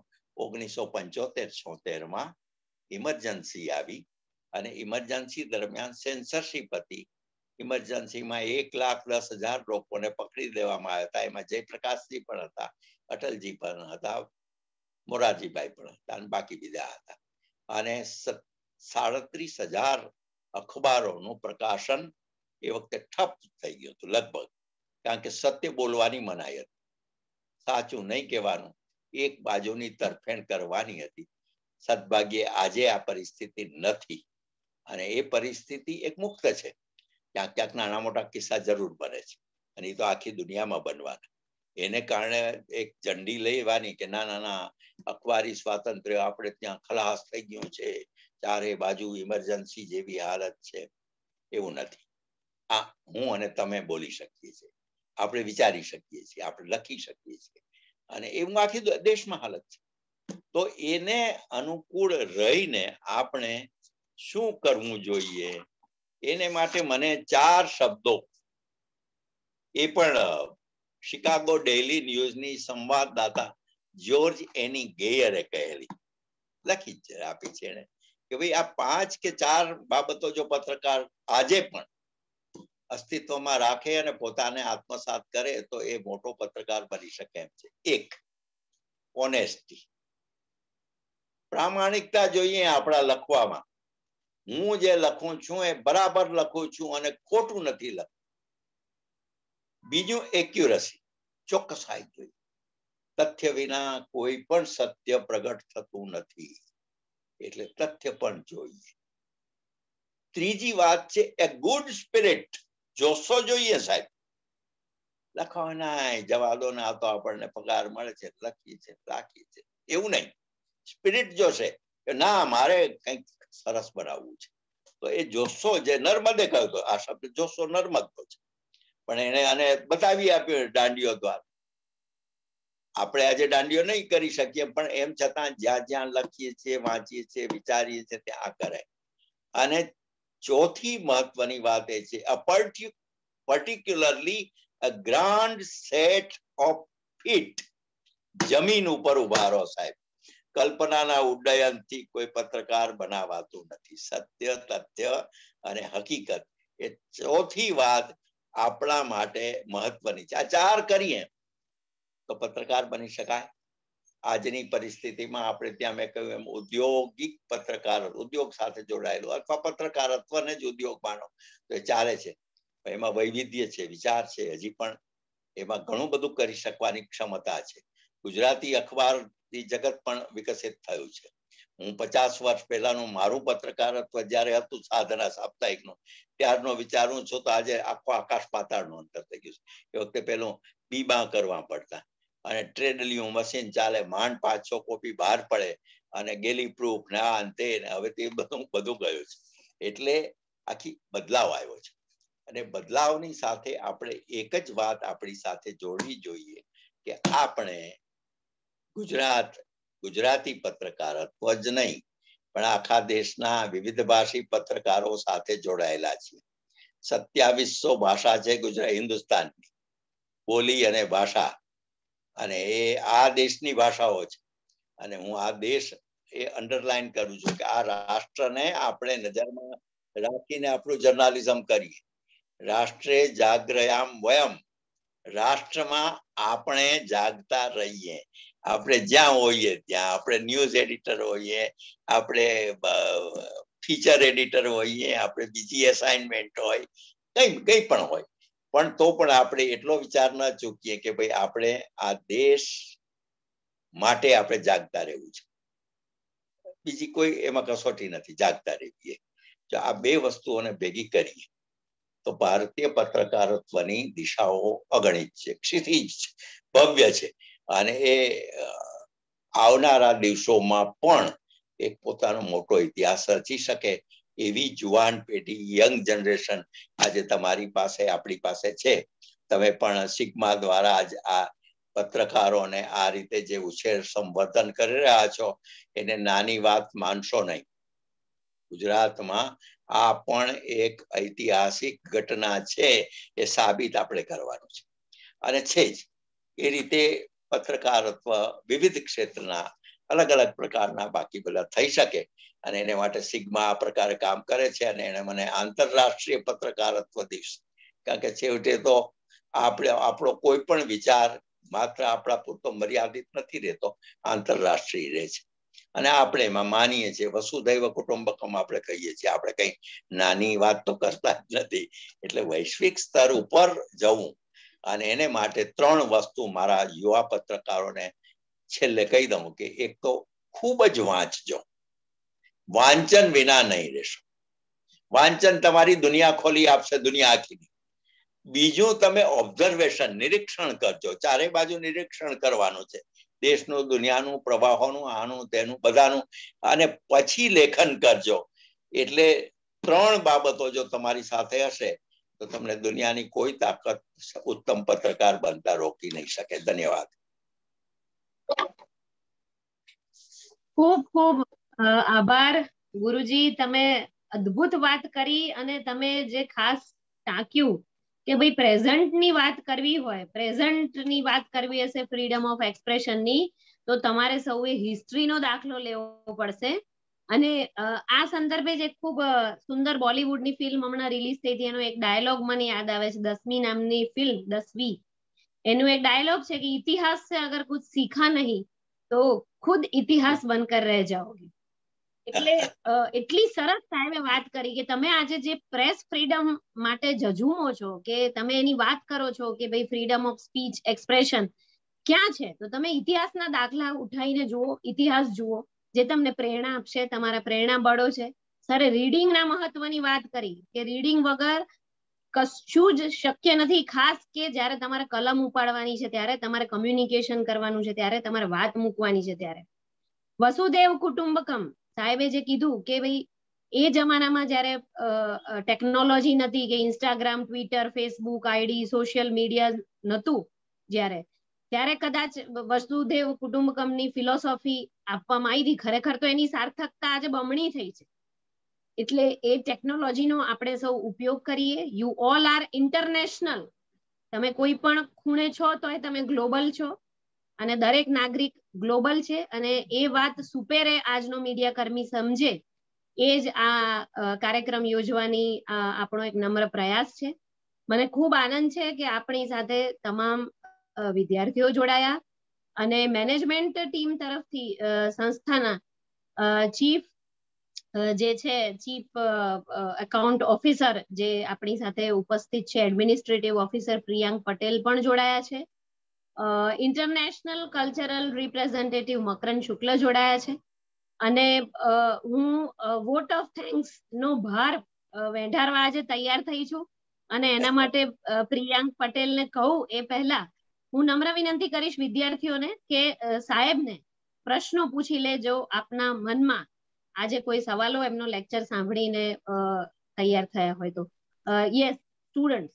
1975-76માં ઇમરજન્સી આવી, અને ઇમરજન્સી દરમિયાન સેન્સરશીપ હતી. ઇમરજન્સીમાં 1,10,000 લોકોને પકડી દેવામાં આવ્યા હતા. એમાં જયપ્રકાશજી પણ હતા, અટલજી પણ હતા, મોરારજીભાઈ પણ હતા, અને બાકી બીજા હતા. અને 37,000 અખબારોનું પ્રકાશન એ વખતે ઠપ થઈ ગયું હતું લગભગ, કારણ કે સત્ય બોલવાની મનાઈ હતી, સાચું નહીં કહેવાનું, એક બાજુની તરફેણ કરવાની હતી. સદભાગ્યે આજે આ પરિસ્થિતિ નથી, અને એ પરિસ્થિતિ એક મુક્ત છે. ક્યાંક ક્યાંક નાના મોટા કિસ્સા જરૂર બને છે, અને એ તો આખી દુનિયામાં બનવાના. એને કારણે એક ઝંડી લેવાની કે ના ના ના, અખબારી સ્વાતંત્ર્ય આપણે ત્યાં ખલાસ થઈ ગયું છે, ચારે બાજુ ઇમરજન્સી જેવી હાલત છે, એવું નથી. આ હું અને તમે બોલી શકીએ છીએ, આપણે વિચારી શકીએ છીએ, આપણે લખી શકીએ છીએ, અને એવું આખી દેશમાં હાલત છે. તો એને અનુકૂળ રહીને આપણે શું કરવું જોઈએ, એને માટે મને 4 શબ્દો, એ પણ શિકાગો ડેઇલી ન્યૂઝની સંવાદદાતા જ્યોર્જ એની ગેયરે કહેલી, લખી છે, આપી છે એને, કે ભાઈ આ 5 કે 4 બાબતો જો પત્રકાર આજે પણ અસ્તિત્વમાં રાખે અને પોતાને આત્મસાત કરે તો એ મોટો પત્રકાર બની શકે એમ છે. 1, ઓનેસ્ટી, પ્રામાણિકતા જોઈએ આપણા લખવામાં. હું જે લખું છું એ બરાબર લખું છું અને ખોટું નથી લખતું. બીજું, એક્યુરસી, ચોકસાઈ જોઈએ. તથ્ય વિના કોઈ પણ સત્ય પ્રગટ થતું નથી, એટલે તથ્ય પણ જોઈએ. ત્રીજી વાત છે એ ગુડ સ્પિરિટ, જોશો જોઈએ સાહેબ. લખવાના જવા દો ને, આ તો આપણને પગાર મળે છે, લખીએ છે, રાખીએ છે, એવું નહીં. સ્પિરિટ જોશે કે ના, મારે કંઈક સરસ બનાવવું છે, તો એ જોશો, જે નર્મદે કહ્યું હતો, આ શબ્દ જોશો નર્મદનો છે, પણ એને આને બતાવી આપ્યું દાંડીઓ દ્વારા. આપણે આજે દાંડીઓ નહીં કરી શકીએ, પણ એમ છતાં જ્યાં જ્યાં લખીએ છીએ, વાંચીએ છીએ, વિચારીએ છીએ, ત્યાં કરે. અને ચોથી મહત્વની વાત એ છે, particularly a grand set of feet, જમીન ઉપર ઉભા રહો સાહેબ. કલ્પનાના ઉડ્ડયનથી કોઈ પત્રકાર બનાવાતું નથી. સત્ય, તથ્ય અને હકીકત, એ ચોથી વાત આપણા માટે મહત્વની છે. આ 4 કરીએ તો પત્રકાર બની શકાય. આજની પરિસ્થિતિમાં આપણે ત્યાં મેં કહ્યું એમ ઔદ્યોગિક પત્રકાર, ઉદ્યોગ સાથે જોડાયેલું, અથવા પત્રકારત્વને જ ઉદ્યોગ માનો તો એ ચાલે છે. એમાં વૈવિધ્ય છે, વિચાર છે, હજી પણ એમાં ઘણું બધું કરી શકવાની ક્ષમતા છે. ગુજરાતી અખબાર જગત પણ વિકસિત થયું છે. હું 50 વર્ષ પહેલાનું મારું પત્રકારત્વ જયારે હતું, સાધના સાપ્તાહિકનું, ત્યારનો વિચારું છું તો આજે આખો આકાશ પાતાળનું અંતર થઈ ગયું છે. એ વખતે પેલું બીબા કરવા પડતા, અને ટ્રેડલિયું મશીન ચાલે, માંડ 5-6 કોપી બહાર પડે, અને ગેલી પ્રૂફ ને આ અંતે, હવે તે બધું ગયું છે. એટલે આખી બદલાવ આવ્યો છે, અને બદલાવની સાથે આપણે એક જ વાત આપણી સાથે જોડવી જોઈએ કે આપણે ગુજરાતી પત્રકારત્વ જ નહીં, પણ આખા દેશના વિવિધ ભાષી પત્રકારો સાથે જોડાયેલા છીએ. 2700 ભાષા છે હિન્દુસ્તાનની, બોલી અને ભાષા, અને એ આ દેશની ભાષાઓ છે. અને હું આ દેશ એ અંડરલાઈન કરું છું કે આ રાષ્ટ્રને આપણે નજરમાં રાખીને આપણું જર્નાલિઝમ કરીએ. રાષ્ટ્રે જાગ્રયામ વયમ, રાષ્ટ્રમાં આપણે જાગતા રહીએ. આપણે જ્યાં હોઈએ ત્યાં, આપણે ન્યૂઝ એડિટર હોઈએ, આપણે ફીચર એડિટર હોઈએ, આપણે બીજી એસાઇનમેન્ટ હોય, કઈ પણ હોય, પણ તો પણ આપણે એટલો વિચાર ન ચૂકીએ કે ભાઈ આપણે આ દેશ માટે આપણે જાગતા રહેવું છે. બીજી કોઈ એમાં કસોટી નથી, જાગતા રહીએ. જો આ બે વસ્તુઓને ભેગી કરીએ તો ભારતીય પત્રકારત્વની દિશાઓ અગણિત છે, ક્ષિતિજ છે, ભવ્ય છે, અને એ આવનારા દિવસોમાં પણ એક પોતાનો મોટો ઇતિહાસ રચી શકે એવી જુવાન પેઢી, યંગ જનરેશન આજે તમારી પાસે, આપણી પાસે છે. તમે પણ સિગ્મા દ્વારા જ આ પત્રકારોને આ રીતે જે ઉછેર સંવર્ધન કરી રહ્યા છો એને નાની વાત માનશો નહીં. ગુજરાતમાં આ પણ એક ઐતિહાસિક ઘટના છે, એ સાબિત આપણે કરવાનું છે, અને છે જ. એ રીતે પત્રકારત્વ વિવિધ ક્ષેત્રના અલગ અલગ પ્રકારના બાકી બધા થઈ શકે, અને એને માટે સિગ્મા આ પ્રકારે કામ કરે છે. અને એને મને આંતરરાષ્ટ્રીય પત્રકારત્વ દિવસ, કારણ કે છેવટે તો આપણો કોઈ પણ વિચાર માત્ર આપણા પૂરતો મર્યાદિત નથી રહેતો, આંતરરાષ્ટ્રીય રહે છે. અને આપણે એમાં માનીએ છીએ, વસુધૈવ કુટુંબકમ આપણે કહીએ છીએ. આપણે કઈ નાની વાત તો કરતા જ નથી. એટલે વૈશ્વિક સ્તર ઉપર જવું, અને એને માટે 3 વસ્તુ મારા યુવા પત્રકારોને છેલ્લે કહી દઉં કે એક તો ખૂબ જ વાંચજો, વાંચન વિના નહીં રહેશો. વાંચન તમારી દુનિયા ખોલી આપશે, દુનિયા આખી. બીજું, તમે ઓબ્ઝર્વેશન, નિરીક્ષણ કરજો, ચારે બાજુ નિરીક્ષણ કરવાનું છે, દેશનું, દુનિયાનું, પ્રવાહોનું, આનું તેનું બધાનું, અને પછી લેખન કરજો. એટલે 3 બાબતો જો તમારી સાથે હશે તો તમને દુનિયાની કોઈ તાકાત ઉત્તમ પત્રકાર બનતા રોકી નહીં શકે. ધન્યવાદ. ખૂબ ખૂબ આભાર ગુરુજી, તમે અદ્ભુત વાત કરી, અને તમે જે ખાસ ટાંક્યું કે ભાઈ પ્રેઝન્ટની વાત કરવી હોય, પ્રેઝન્ટની વાત કરવી હશે ફ્રીડમ ઓફ એક્સપ્રેશનની, તો તમારે સૌએ હિસ્ટ્રીનો દાખલો લેવો પડશે. અને આ સંદર્ભે જ એક ખૂબ સુંદર બોલિવૂડની ફિલ્મ હમણાં રિલીઝ થઈ હતી, એનો એક ડાયલોગ મને યાદ આવે છે, 10મી નામની ફિલ્મ, 10વી. એનું એક ડાયલોગ છે કે ઇતિહાસ से अगर कुछ सीखा नहीं तो खुद इतिहास बनकर रह जाओगे. એટલે એટલી સરસ સાહેબે વાત કરી કે તમે આજે જે પ્રેસ ફ્રીડમ માટે જજુમો છો, કે તમે એની વાત કરો છો કે ભાઈ ફ્રીડમ ઓફ સ્પીચ, એક્સપ્રેશન ક્યાં છે, તો તમે ઇતિહાસના દાખલા ઉઠાઈને જુઓ, ઇતિહાસ જુઓ, જે તમને પ્રેરણા આપશે, તમારા પ્રેરણા બળો છે. સરે રીડિંગના મહત્વની વાત કરી કે રીડિંગ વગર કશું જ શક્ય નથી. ખાસ કે જ્યારે તમારે કલમ ઉપાડવાની છે, ત્યારે તમારે કમ્યુનિકેશન કરવાનું છે, ત્યારે તમારે વાત મૂકવાની છે, ત્યારે વસુદેવ કુટુંબકમ સાહેબે જે કીધું કે ભાઈ એ જમાનામાં જ્યારે ટેકનોલોજી નથી, કે Instagram, Twitter, Facebook, ID, social media નતું, ત્યારે કદાચ વસુદેવ કુટુંબકમની ફિલોસોફી આપવામાં આવી હતી. ખરેખર તો એની સાર્થકતા આજે બમણી થઈ છે. એટલે એ ટેકનોલોજીનો આપણે સૌ ઉપયોગ કરીએ. You all are international. તમે કોઈ પણ ખૂણે છો તો તમે ગ્લોબલ છો, અને દરેક નાગરિક ગ્લોબલ છે. અને એ વાત સુપેરે આજનો મીડિયા કર્મી સમજે, એ જ આ કાર્યક્રમ યોજવાની આપણો એક નમ્ર પ્રયાસ છે. મને ખૂબ આનંદ છે કે આપણી સાથે તમામ વિદ્યાર્થીઓ જોડાયા, અને મેનેજમેન્ટ ટીમ તરફથી સંસ્થાના ચીફ જે છે, ચીફ એકાઉન્ટ ઓફિસર જે આપણી સાથે ઉપસ્થિત છે, એડમિનિસ્ટ્રેટિવ ઓફિસર પ્રિયાંક પટેલ પણ જોડાયા છે. International cultural representative Makarand Shukla જોડાયા છે. અને હું વોટ ઓફ થેન્ક્સ નો ભાર વેઢારવા આજે તૈયાર થઈ છું. અને એના માટે પ્રિયાંક પટેલને કહું એ પહેલા હું નમ્ર વિનંતી કરીશ વિદ્યાર્થીઓને કે સાહેબને પ્રશ્નો પૂછી લેજો આપના મનમાં. આજે કોઈ સવાલો એમનો લેક્ચર સાંભળીને તૈયાર થયા હોય તો. Yes students.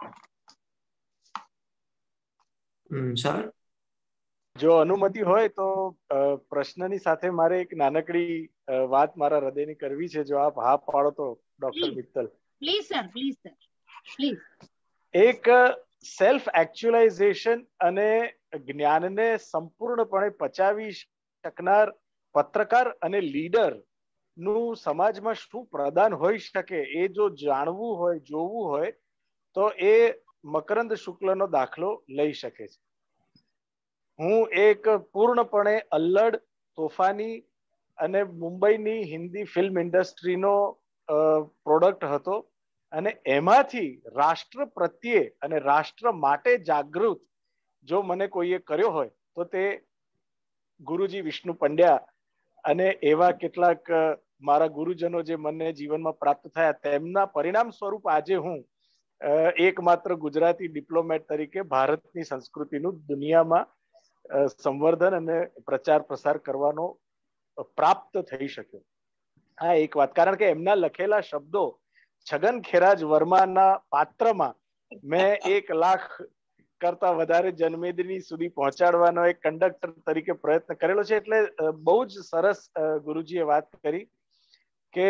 સર, જો અનુમતિ હોય તો પ્રશ્નની સાથે મારે એક નાનકડી વાત મારા હૃદયની કરવી છે. જો આપ હા પાડો તો doctor Mittal. Please sir, please sir, please. એક સેલ્ફ એક્ચ્યુઅલાઇઝેશન અને જ્ઞાનને સંપૂર્ણપણે પચાવી શકનાર પત્રકાર અને લીડર નું સમાજમાં શું પ્રદાન હોઈ શકે, એ જો જાણવું હોય, જોવું હોય, તો એ મકરંદ શુક્લનો દાખલો લઈ શકે છે. હું એક પૂર્ણપણે અલ્લડ, તોફાની અને મુંબઈની હિન્દી ફિલ્મ ઇન્ડસ્ટ્રીનો પ્રોડક્ટ હતો અને એમાંથી રાષ્ટ્ર પ્રત્યે અને રાષ્ટ્ર માટે જાગૃત જો મને કોઈએ કર્યો હોય તો તે ગુરુજી વિષ્ણુ પંડ્યા અને એવા કેટલાક મારા ગુરુજનો જે મને જીવનમાં પ્રાપ્ત થયા તેમના પરિણામ સ્વરૂપ આજે હું એકમાત્ર ગુજરાતી ડિપ્લોમેટ તરીકે ભારતની સંસ્કૃતિનું દુનિયામાં સંવર્ધન અને પ્રચાર પ્રસાર કરવાનો પ્રાપ્ત થઈ શક્યો. આ એક વાત, કારણ કે એમના લખેલા શબ્દો છગન ખેરાજ વર્માના પાત્રમાં મેં 1 લાખ કરતા વધારે જન્મેદની સુધી પહોંચાડવાનો એક કંડક્ટર તરીકે પ્રયત્ન કરેલો છે. એટલે બહુ જ સરસ ગુરુજીએ વાત કરી કે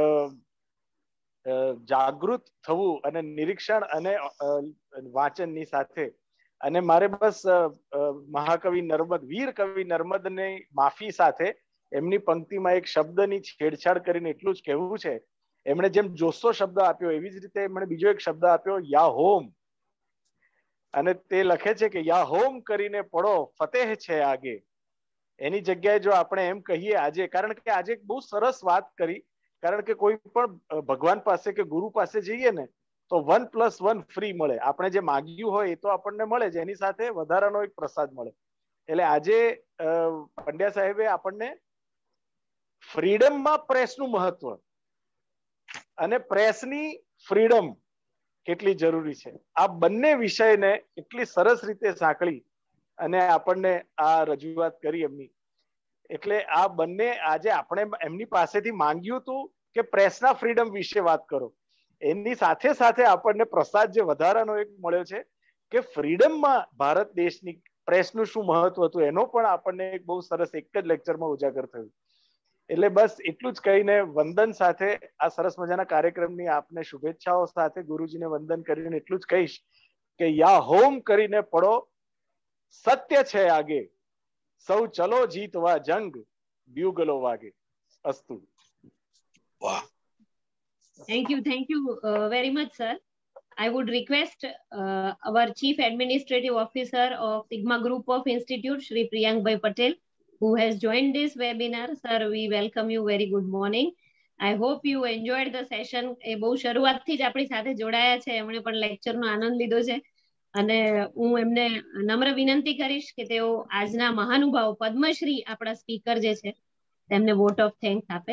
જાગૃત થવું અને નિરીક્ષણ અને વાંચનની સાથે. અને મારે બસ મહાકવિ નર્મદ, વીર કવિ નર્મદની માફી સાથે એમની પંક્તિમાં એક શબ્દની છેડછાડ કરીને એટલું જ કહેવું છે. એમણે જેમ જોશો શબ્દ આપ્યો એવી જ રીતે એમણે બીજો એક શબ્દ આપ્યો, યા હોમ. અને તે લખે છે કે યા હોમ કરીને પડો, ફતેહ છે આગે. એની જગ્યાએ જો આપણે એમ કહીએ આજે, કારણ કે આજે એક બહુ સરસ વાત કરી, કારણ કે કોઈ પણ ભગવાન પાસે કે ગુરુ પાસે જઈએ ને તો 1+1 ફ્રી મળે. આપણે જે માગ્યું હોય એ તો આપણને મળે જ, એની સાથે વધારાનો એક પ્રસાદ મળે. એટલે આજે પંડ્યા સાહેબે આપણને ફ્રીડમમાં પ્રેસનું મહત્વ અને પ્રેસની ફ્રીડમ કેટલી જરૂરી છે, આ બંને વિષયને એટલી સરસ રીતે સાંકળી અને આપણને આ રજૂઆત કરી એમની. એટલે આ બંને આજે આપણે એમની પાસેથી માંગ્યું હતું કે પ્રેસના ફ્રીડમ વિશે વાત કરો, એની સાથે સાથે આપણને પ્રસાદ જે વધારાનો એક મળ્યો છે કે ફ્રીડમમાં ભારત દેશની પ્રેસનું શું મહત્વ હતું, એનો પણ આપણને એક બહુ સરસ એક જ લેક્ચરમાં ઉજાગર થયું. એટલે બસ એટલું જ કહીને વંદન સાથે આ સરસ મજાના કાર્યક્રમની આપને શુભેચ્છાઓ સાથે ગુરુજીને વંદન કરીને એટલું જ કહીશ કે યા હોમ કરીને પડો, સત્ય છે આગે, સૌ ચલો જીતવા જંગ, બ્યુગલો વાગે. અસ્તુ. વાહ. Thank you very much, sir. I would request our Chief Administrative Officer of Sigma Group of Institute, Shri Priyankbhai Patel, who has joined this webinar. Sir, we welcome you. Very good morning. I hope you enjoyed the session. એ બહુ શરૂઆતથી જ આપણી સાથે જોડાયા છે, એમણે પણ લેક્ચરનો આનંદ લીધો છે અને હું એમને નમ્ર વિનંતી કરીશ કે તેઓ આજના મહાનુભાવ પદ્મશ્રી આપણા સ્પીકર જે છે તેમને વોટ ઓફ થેન્ક્સ આપે.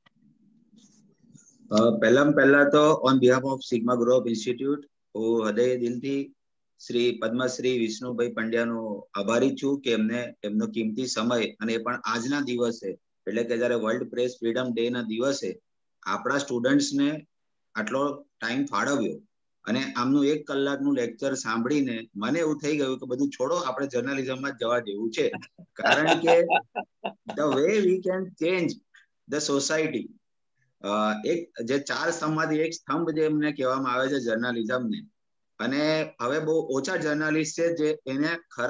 પહેલા તો on behalf of Sigma group of institute હું હૃદય દિલથી શ્રી પદ્મશ્રી વિષ્ણુભાઈ પંડ્યાનો આભારી છું કે એમને એમનો કિંમતી સમય અને એ પણ આજના દિવસે, એટલે કે જ્યારે વર્લ્ડ પ્રેસ ફ્રીડમ ડે ના દિવસે આપણા સ્ટુડન્ટ્સને આટલો ટાઈમ ફાળવ્યો. અને આમનું 1 કલાકનું લેક્ચર સાંભળીને મને એવું થઈ ગયું કે બધું છોડો, આપણે જર્નલિઝમમાં જ જવા જેવું છે, કારણ કે the way we can change the society. એક જે 4 સ્તંભમાંથી એક સ્તંભ જે એમને કહેવામાં આવે છે જર્નલિઝમને, અને હવે બહુ ઓછા જર્નલિસ્ટ છે જે એને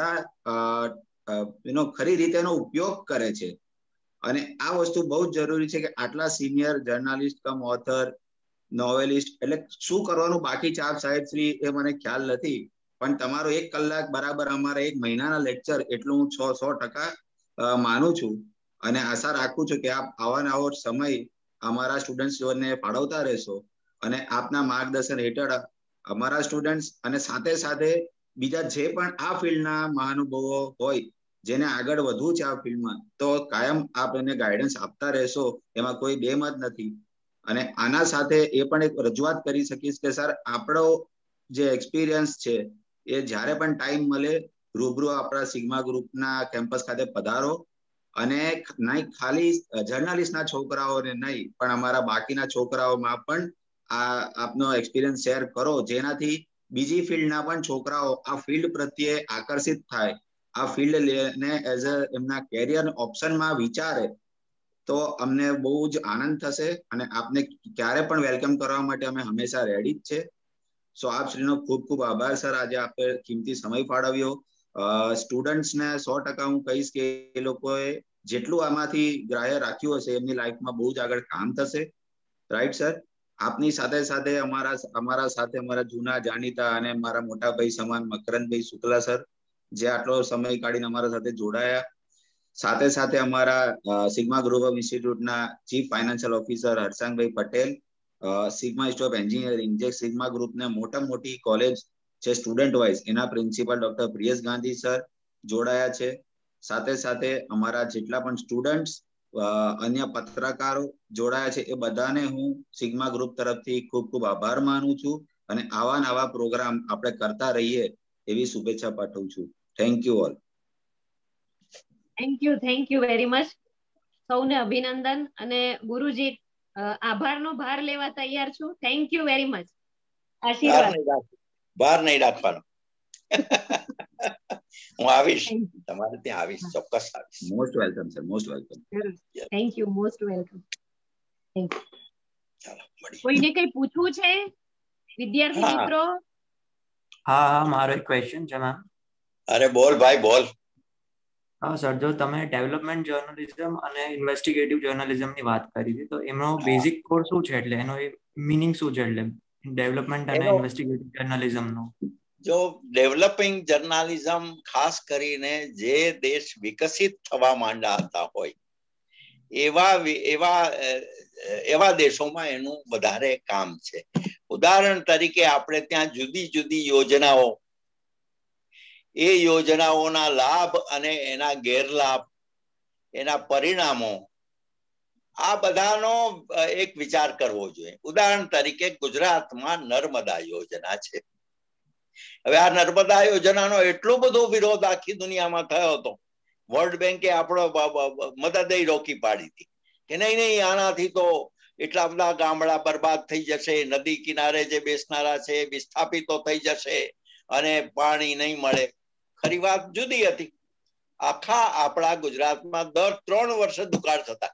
ખરી રીતે એનો ઉપયોગ કરે છે. અને આ વસ્તુ બહુ જ જરૂરી છે કે આટલા senior journalist cum author, novelist, એટલે શું કરવાનું બાકી છે આપ સાહેબ શ્રી એ મને ખ્યાલ નથી, પણ તમારો 1 કલાક બરાબર અમારા 1 મહિનાના લેક્ચર એટલું હું 100% માનું છું. અને આશા રાખું છું કે આપ આવો સમય અમારા સ્ટુડન્ટ્સને ફાળવતા રહેશો અને આપના માર્ગદર્શન હેઠળ અમારા સ્ટુડન્ટ્સ અને સાથે સાથે બીજા જે પણ આ ફિલ્ડના મહાનુભાવો હોય જેને આગળ વધવું છે આ ફિલ્ડમાં, તો કાયમ આપ એને ગાઈડન્સ આપતા રહેશો, એમાં કોઈ બેમત નથી. અને આના સાથે એ પણ એક રજૂઆત કરી શકીશ કે સર આપણો જે એક્સપિરિયન્સ છે એ જ્યારે પણ ટાઈમ મળે રૂબરૂ આપણા સિગ્મા ગ્રુપના કેમ્પસ ખાતે પધારો અને નહીં ખાલી જર્નલિસ્ટના છોકરાઓને નહીં પણ અમારા બાકીના છોકરાઓમાં પણ આપનો એક્સપિરિયન્સ શેર કરો, જેનાથી બીજી ફિલ્ડના પણ છોકરાઓ આ ફિલ્ડ પ્રત્યે આકર્ષિત થાય, આ ફિલ્ડ લઈને એઝ અ એમના કેરિયર ઓપ્શનમાં વિચારે, તો અમને બહુ જ આનંદ થશે અને આપને ક્યારે પણ વેલકમ કરવા માટે અમે હંમેશા રેડી જ છે. સો આપ શ્રીનો ખૂબ ખૂબ આભાર સર, આજે આપણે કિંમતી સમય ફાળવ્યો. સ્ટુડન્ટ્સને 100% હું કહીશ કે એ લોકોએ જેટલું આમાંથી ગ્રાહ્ય રાખ્યું હશે એમની લાઈફમાં બહુ જ આગળ કામ થશે. Right sir? આપની સાથે સાથે અમારા સાથે અમારા જૂના જાણીતા અને મારા મોટા ભાઈ સમાન મકરંદભાઈ શુક્લા સર, જે આટલો સમય કાઢીને અમારા સાથે જોડાયા. સાથે સાથે અમારા સિગ્મા ગ્રુપ ઓફ ઇન્સ્ટિટ્યૂટના chief financial officer Harsangbhai Patel, Sigma institute of engineering, જે સિગ્મા ગ્રુપને મોટી કોલેજ છે સ્ટુડન્ટ વાઇઝ, એના principal doctor Priyesh Gandhi sir જોડાયા છે. સાથે સાથે અમારા જેટલા પણ સ્ટુડન્ટ્સ, અન્ય પત્રકારો જોડાયા છે, એ બધાને હું સિગ્મા ગ્રુપ તરફથી ખૂબ ખૂબ આભાર માનું છું અને આવા પ્રોગ્રામ આપણે કરતા રહીએ એવી શુભેચ્છા પાઠવું છું. Thank you all. Thank you very much. સૌને અભિનંદન. અને ગુરુજી, આભારનો ભાર લેવા તૈયાર છું. Thank you very much. આશીર્વાદ. ભાર નહીં રાખવાનો. હું આવીશ, તમારે ત્યાં આવીશ, ચોક્કસ આવીશ. Most welcome sir, most welcome. Thank you, most welcome. Thank you. ચાલો મળીએ. કોઈને કઈ પૂછવું છે વિદ્યાર્થી મિત્રો? હા, મારો એક ક્વેશ્ચન છે મેમ. અરે બોલ ભાઈ, બોલ. હા સર, જો તમે ડેવલપમેન્ટ જર્નલિઝમ અને ઇન્વેસ્ટિગેટિવ જર્નલિઝમ ની વાત કરી હતી, તો એનો બેઝિક કોર્સ શું છે? એટલે એનો મીનિંગ શું છે? એટલે ડેવલપમેન્ટ અને ઇન્વેસ્ટિગેટિવ જર્નલિઝમ નો. જો ડેવલપિંગ જર્નાલિઝમ ખાસ કરીને જે દેશ વિકસિત થવા માંડ્યા હતા હોય એવા દેશોમાં એનું વધારે કામ છે. ઉદાહરણ તરીકે આપણે ત્યાં જુદી જુદી યોજનાઓ, એ યોજનાઓના લાભ અને એના ગેરલાભ, એના પરિણામો, આ બધાનો એક વિચાર કરવો જોઈએ. ઉદાહરણ તરીકે ગુજરાતમાં નર્મદા યોજના છે. હવે આ નર્મદા યોજનાનો એટલો બધો વિરોધ આખી દુનિયામાં થયો હતો, વર્લ્ડ બેંકે આપણો મદદ રોકી પાડી હતી કે નહીં, આનાથી તો એટલા બધા ગામડા બરબાદ થઈ જશે, નદી કિનારે જે બેસનારા છે વિસ્થાપિતો થઈ જશે અને પાણી નહીં મળે. ખરી વાત જુદી હતી. આખા આપણા ગુજરાતમાં દર 3 વર્ષે દુકાળ થતા,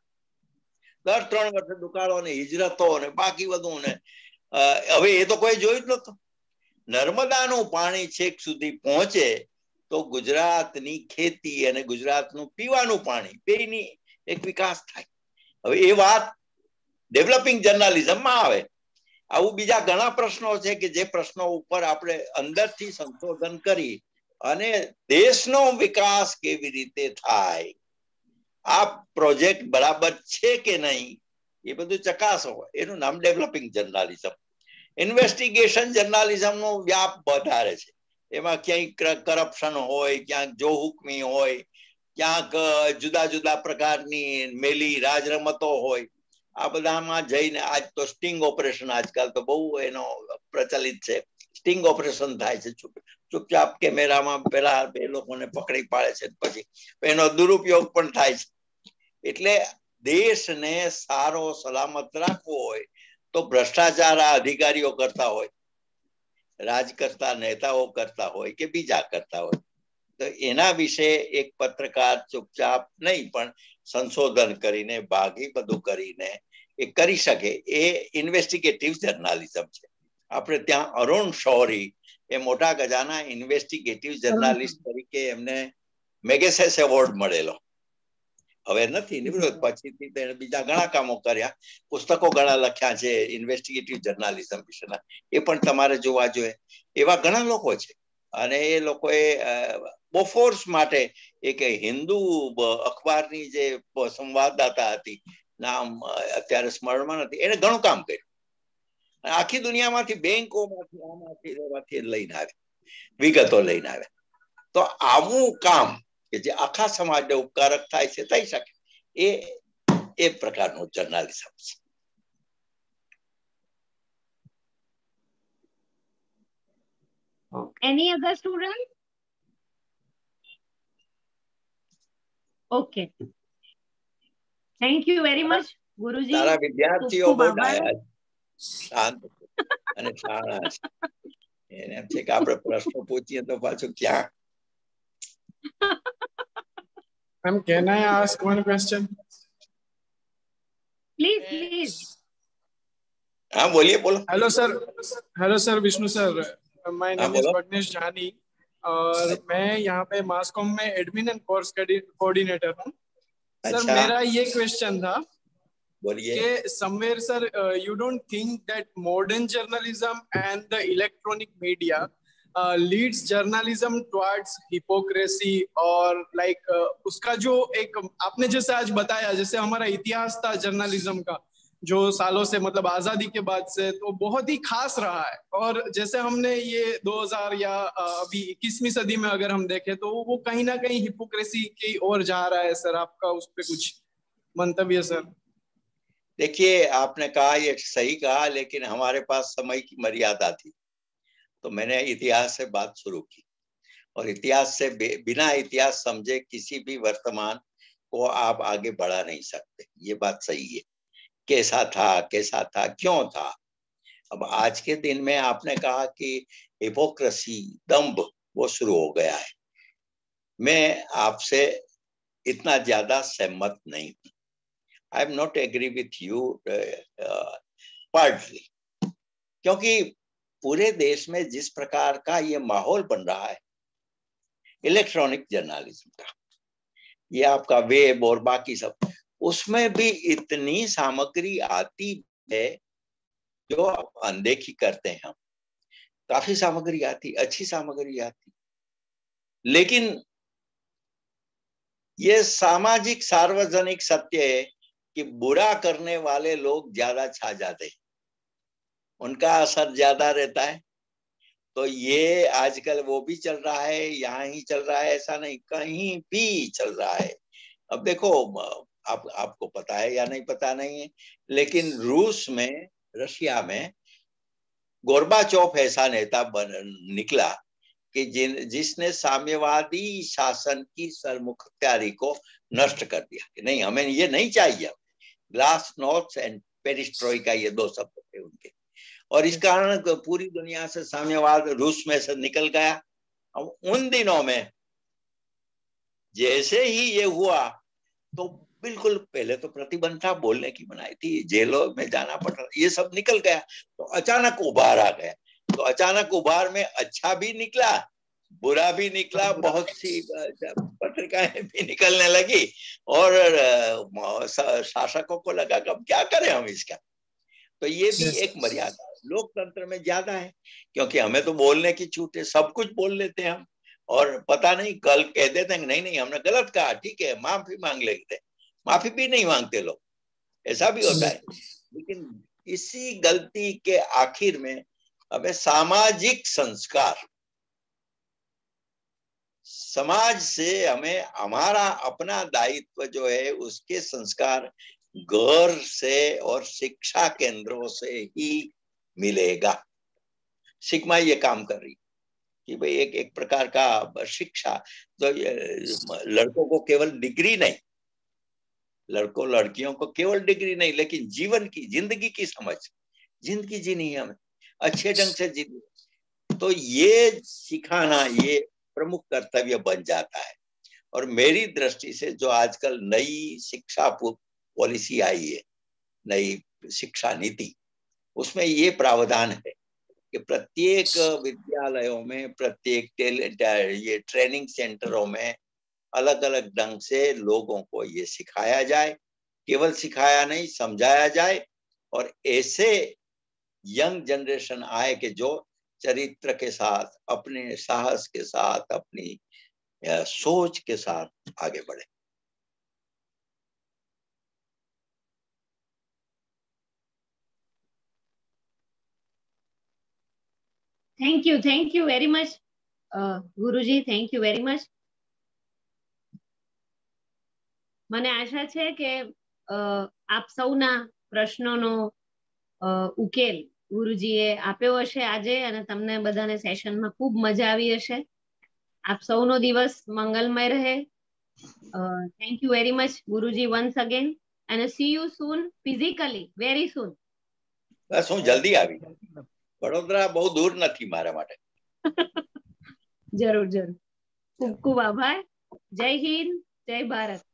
દર 3 વર્ષે દુકાળો અને હિજરતો અને બાકી બધું ને. હવે એ તો કોઈ જોયું જ નતું. નર્મદાનું પાણી છેક સુધી પહોંચે તો ગુજરાતની ખેતી અને ગુજરાતનું પીવાનું પાણી બેની એક વિકાસ થાય. હવે એ વાત ડેવલપિંગ જર્નાલિઝમમાં આવે. આવું બીજા ઘણા પ્રશ્નો છે કે જે પ્રશ્નો ઉપર આપણે અંદરથી સંશોધન કરી અને દેશનો વિકાસ કેવી રીતે થાય, આ પ્રોજેક્ટ બરાબર છે કે નહીં, એ બધું ચકાસો. એનું નામ ડેવલપિંગ જર્નાલિઝમ. ઇન્વેસ્ટિગેશન જર્નાલિઝમનો વ્યાપ વધારે છે. એમાં ક્યાંય કરપ્શન હોય, ક્યાંક જોહુકમી હોય, ક્યાંક જુદા જુદા પ્રકારની મેલી રાજરમતો હોય. આ બધામાં જઈને આજ તો સ્ટિંગ ઓપરેશન, આજકાલ તો બહુ એનો પ્રચલિત છે. સ્ટિંગ ઓપરેશન થાય છે, ચૂપચાપ કેમેરામાં પેલા એ લોકોને પકડી પાડે છે, પછી એનો દુરુપયોગ પણ થાય છે. એટલે દેશને સારો સલામત રાખવો હોય તો ભ્રષ્ટાચાર આ અધિકારીઓ કરતા હોય, રાજકર્તા નેતાઓ કરતા હોય કે બીજા કરતા હોય, તો એના વિશે એક પત્રકાર ચૂપચાપ નહીં પણ સંશોધન કરીને ભાગી બધું કરીને એ કરી શકે. એ ઇન્વેસ્ટિગેટિવ જર્નાલિઝમ છે. આપણે ત્યાં અરુણ શૌરી એ મોટા ગજાના ઇન્વેસ્ટિગેટિવ જર્નાલિસ્ટ તરીકે એમને મેગેસેસ એવોર્ડ મળેલો. હવે નથી, નિવૃત્ત પછીથી તેને બીજા ઘણા કામો કર્યા, પુસ્તકો ઘણા લખ્યા છે ઇન્વેસ્ટિગેટિવ જર્નાલિઝમ વિશેના, એ પણ તમારે જોવા જોઈએ. એવા ઘણા લોકો છે. અને એ લોકોએ બોફોર્સ માટે એક હિન્દુ અખબારની જે સંવાદદાતા હતી, નામ અત્યારે સ્મરણમાં નથી, એને ઘણું કામ કર્યું. આખી દુનિયામાંથી, બેંકોમાંથી, આમાંથી લઈને આવે, વિગતો લઈને આવે. તો આવું કામ કે જે આખા સમાજને ઉપકારક થાય છે, થઈ શકે, એ પ્રકારનું જર્નાલિઝમ છે. Any other student? Okay. Thank you very much, Guruji. તારા વિદ્યાર્થીઓ બહુ ડાયા, શાંત અને શાળા છે. એને એમ છે કે આપણે પ્રશ્નો પૂછીએ તો પાછું ક્યાં. Ma'am, can I ask one question? Please. हाँ बोलिए, बोलो. Hello sir, Vishnu sir. My name is Bagnesh Jani और मैं यहाँ पे मासकॉम में एडमिन एंड कोर्स कोऑर्डिनेटर हूँ. सर मेरा ये क्वेश्चन था बोलिए कि somewhere sir you don't think that modern journalism and the electronic media leads journalism towards hypocrisy और like उसका जो एक आपने जैसे आज बताया, जैसे हमारा इतिहास था जर्नलिज्म का जो सालों से मतलब आजादी के बाद से, तो बहुत ही खास रहा है। और जैसे हमने ये 2000 या अभी 21वीं सदी में अगर हम देखें तो वो कहीं ना कहीं हिपोक्रेसी की ओर जा रहा है। सर आपका उस पर कुछ मंतव्य सर? देखिए, आपने कहा ये सही कहा, लेकिन हमारे पास समय की मर्यादा थी, तो मैंने इतिहास से बात शुरू की। और इतिहास से बिना इतिहास समझे किसी भी वर्तमान को आप आगे बढ़ा नहीं सकते। ये बात सही है। कैसा था, क्यों था। अब आज के दिन में आपने कहा कि हिपोक्रेसी, दंभ, वो शुरू हो गया है। मैं आपसे इतना ज्यादा सहमत नहीं हूं। I am not agree with you partly, क्योंकि पूरे देश में जिस प्रकार का ये माहौल बन रहा है इलेक्ट्रॉनिक जर्नलिज्म का, ये आपका वेब और बाकी सब, उसमें भी इतनी सामग्री आती है जो अनदेखी करते हैं हम। काफी सामग्री आती, अच्छी सामग्री आती, लेकिन ये सामाजिक सार्वजनिक सत्य है कि बुरा करने वाले लोग ज्यादा छा जाते हैं, उनका असर ज्यादा रहता है। तो ये आजकल वो भी चल रहा है, यहाँ ही चल रहा है ऐसा नहीं, कहीं भी चल रहा है। अब देखो, आपको पता है या नहीं पता नहीं है, लेकिन रूस में, रशिया में गोर्बाचोव ऐसा नेता निकला कि जिसने साम्यवादी शासन की सरमुखत्यारी को नष्ट कर दिया कि नहीं, हमें ये नहीं चाहिए। ग्लासनोस्ट एंड पेरिस्ट्रोइका, ये दो शब्द थे उनके। और इस कारण पूरी दुनिया से साम्यवाद रूस में से निकल गया। अब उन दिनों में जैसे ही ये हुआ तो बिल्कुल पहले तो प्रतिबंध था, बोलने की मनाही थी, जेलों में जाना पड़ रहा, ये सब निकल गया। तो अचानक उबार आ गया। तो अचानक उबार में अच्छा भी निकला, बुरा भी निकला, बहुत सी पत्रिकाएं भी निकलने लगी और शासकों को लगा कि अब क्या करें हम इसका। तो ये भी एक मर्यादा लोकतंत्र में ज्यादा है, क्योंकि हमें तो बोलने की छूट है, सब कुछ बोल लेते हैं हम, और पता नहीं कल कह देते हैं नहीं हमने गलत कहा, ठीक है, माफी मांग लेते हैं। माफी भी नहीं मांगते लोग, ऐसा भी होता है। लेकिन इसी गलती के आखिर में हमें सामाजिक संस्कार, समाज से हमें हमारा अपना दायित्व जो है उसके संस्कार घर से और शिक्षा केंद्रों से ही मिलेगा। सिग्मा ये काम कर रही कि भाई एक प्रकार का शिक्षा, तो लड़कों को केवल डिग्री नहीं, लड़कों लड़कियों को केवल डिग्री नहीं, लेकिन जीवन की, जिंदगी की समझ, जिंदगी जीनी है हमें अच्छे ढंग से जीनी। तो ये सिखाना ये प्रमुख कर्तव्य बन जाता है। और मेरी दृष्टि से जो आजकल नई शिक्षा पॉलिसी आई है, नई शिक्षा नीति, उसमें ये प्रावधान है कि प्रत्येक विद्यालयों में, प्रत्येक ये ट्रेनिंग सेंटरों में अलग अलग ढंग से लोगों को ये सिखाया जाए, केवल सिखाया नहीं, समझाया जाए। और ऐसे यंग जनरेशन आए कि जो चरित्र के साथ, अपने साहस के साथ, अपनी सोच के साथ आगे बढ़े। थैंक यू वेरी मच ગુરુજી, થેન્ક યુ વેરી મચ। મને આશા છે કે આપ સૌના પ્રશ્નોનો ઉકેલ ગુરુજીએ આપ્યો હશે આજે, અને તમને બધાને સેશનમાં ખૂબ મજા આવી હશે। આપ સૌનો દિવસ મંગલમય રહે। થેન્ક યુ વેરી મચ ગુરુજી once again, and see you soon physically, very soon। બસ હું જલ્દી આવી, વડોદરા બહુ દૂર નથી મારા માટે। જરૂર જરૂર, ખૂબ ખૂબ આભાર। જય હિન્દ, જય ભારત।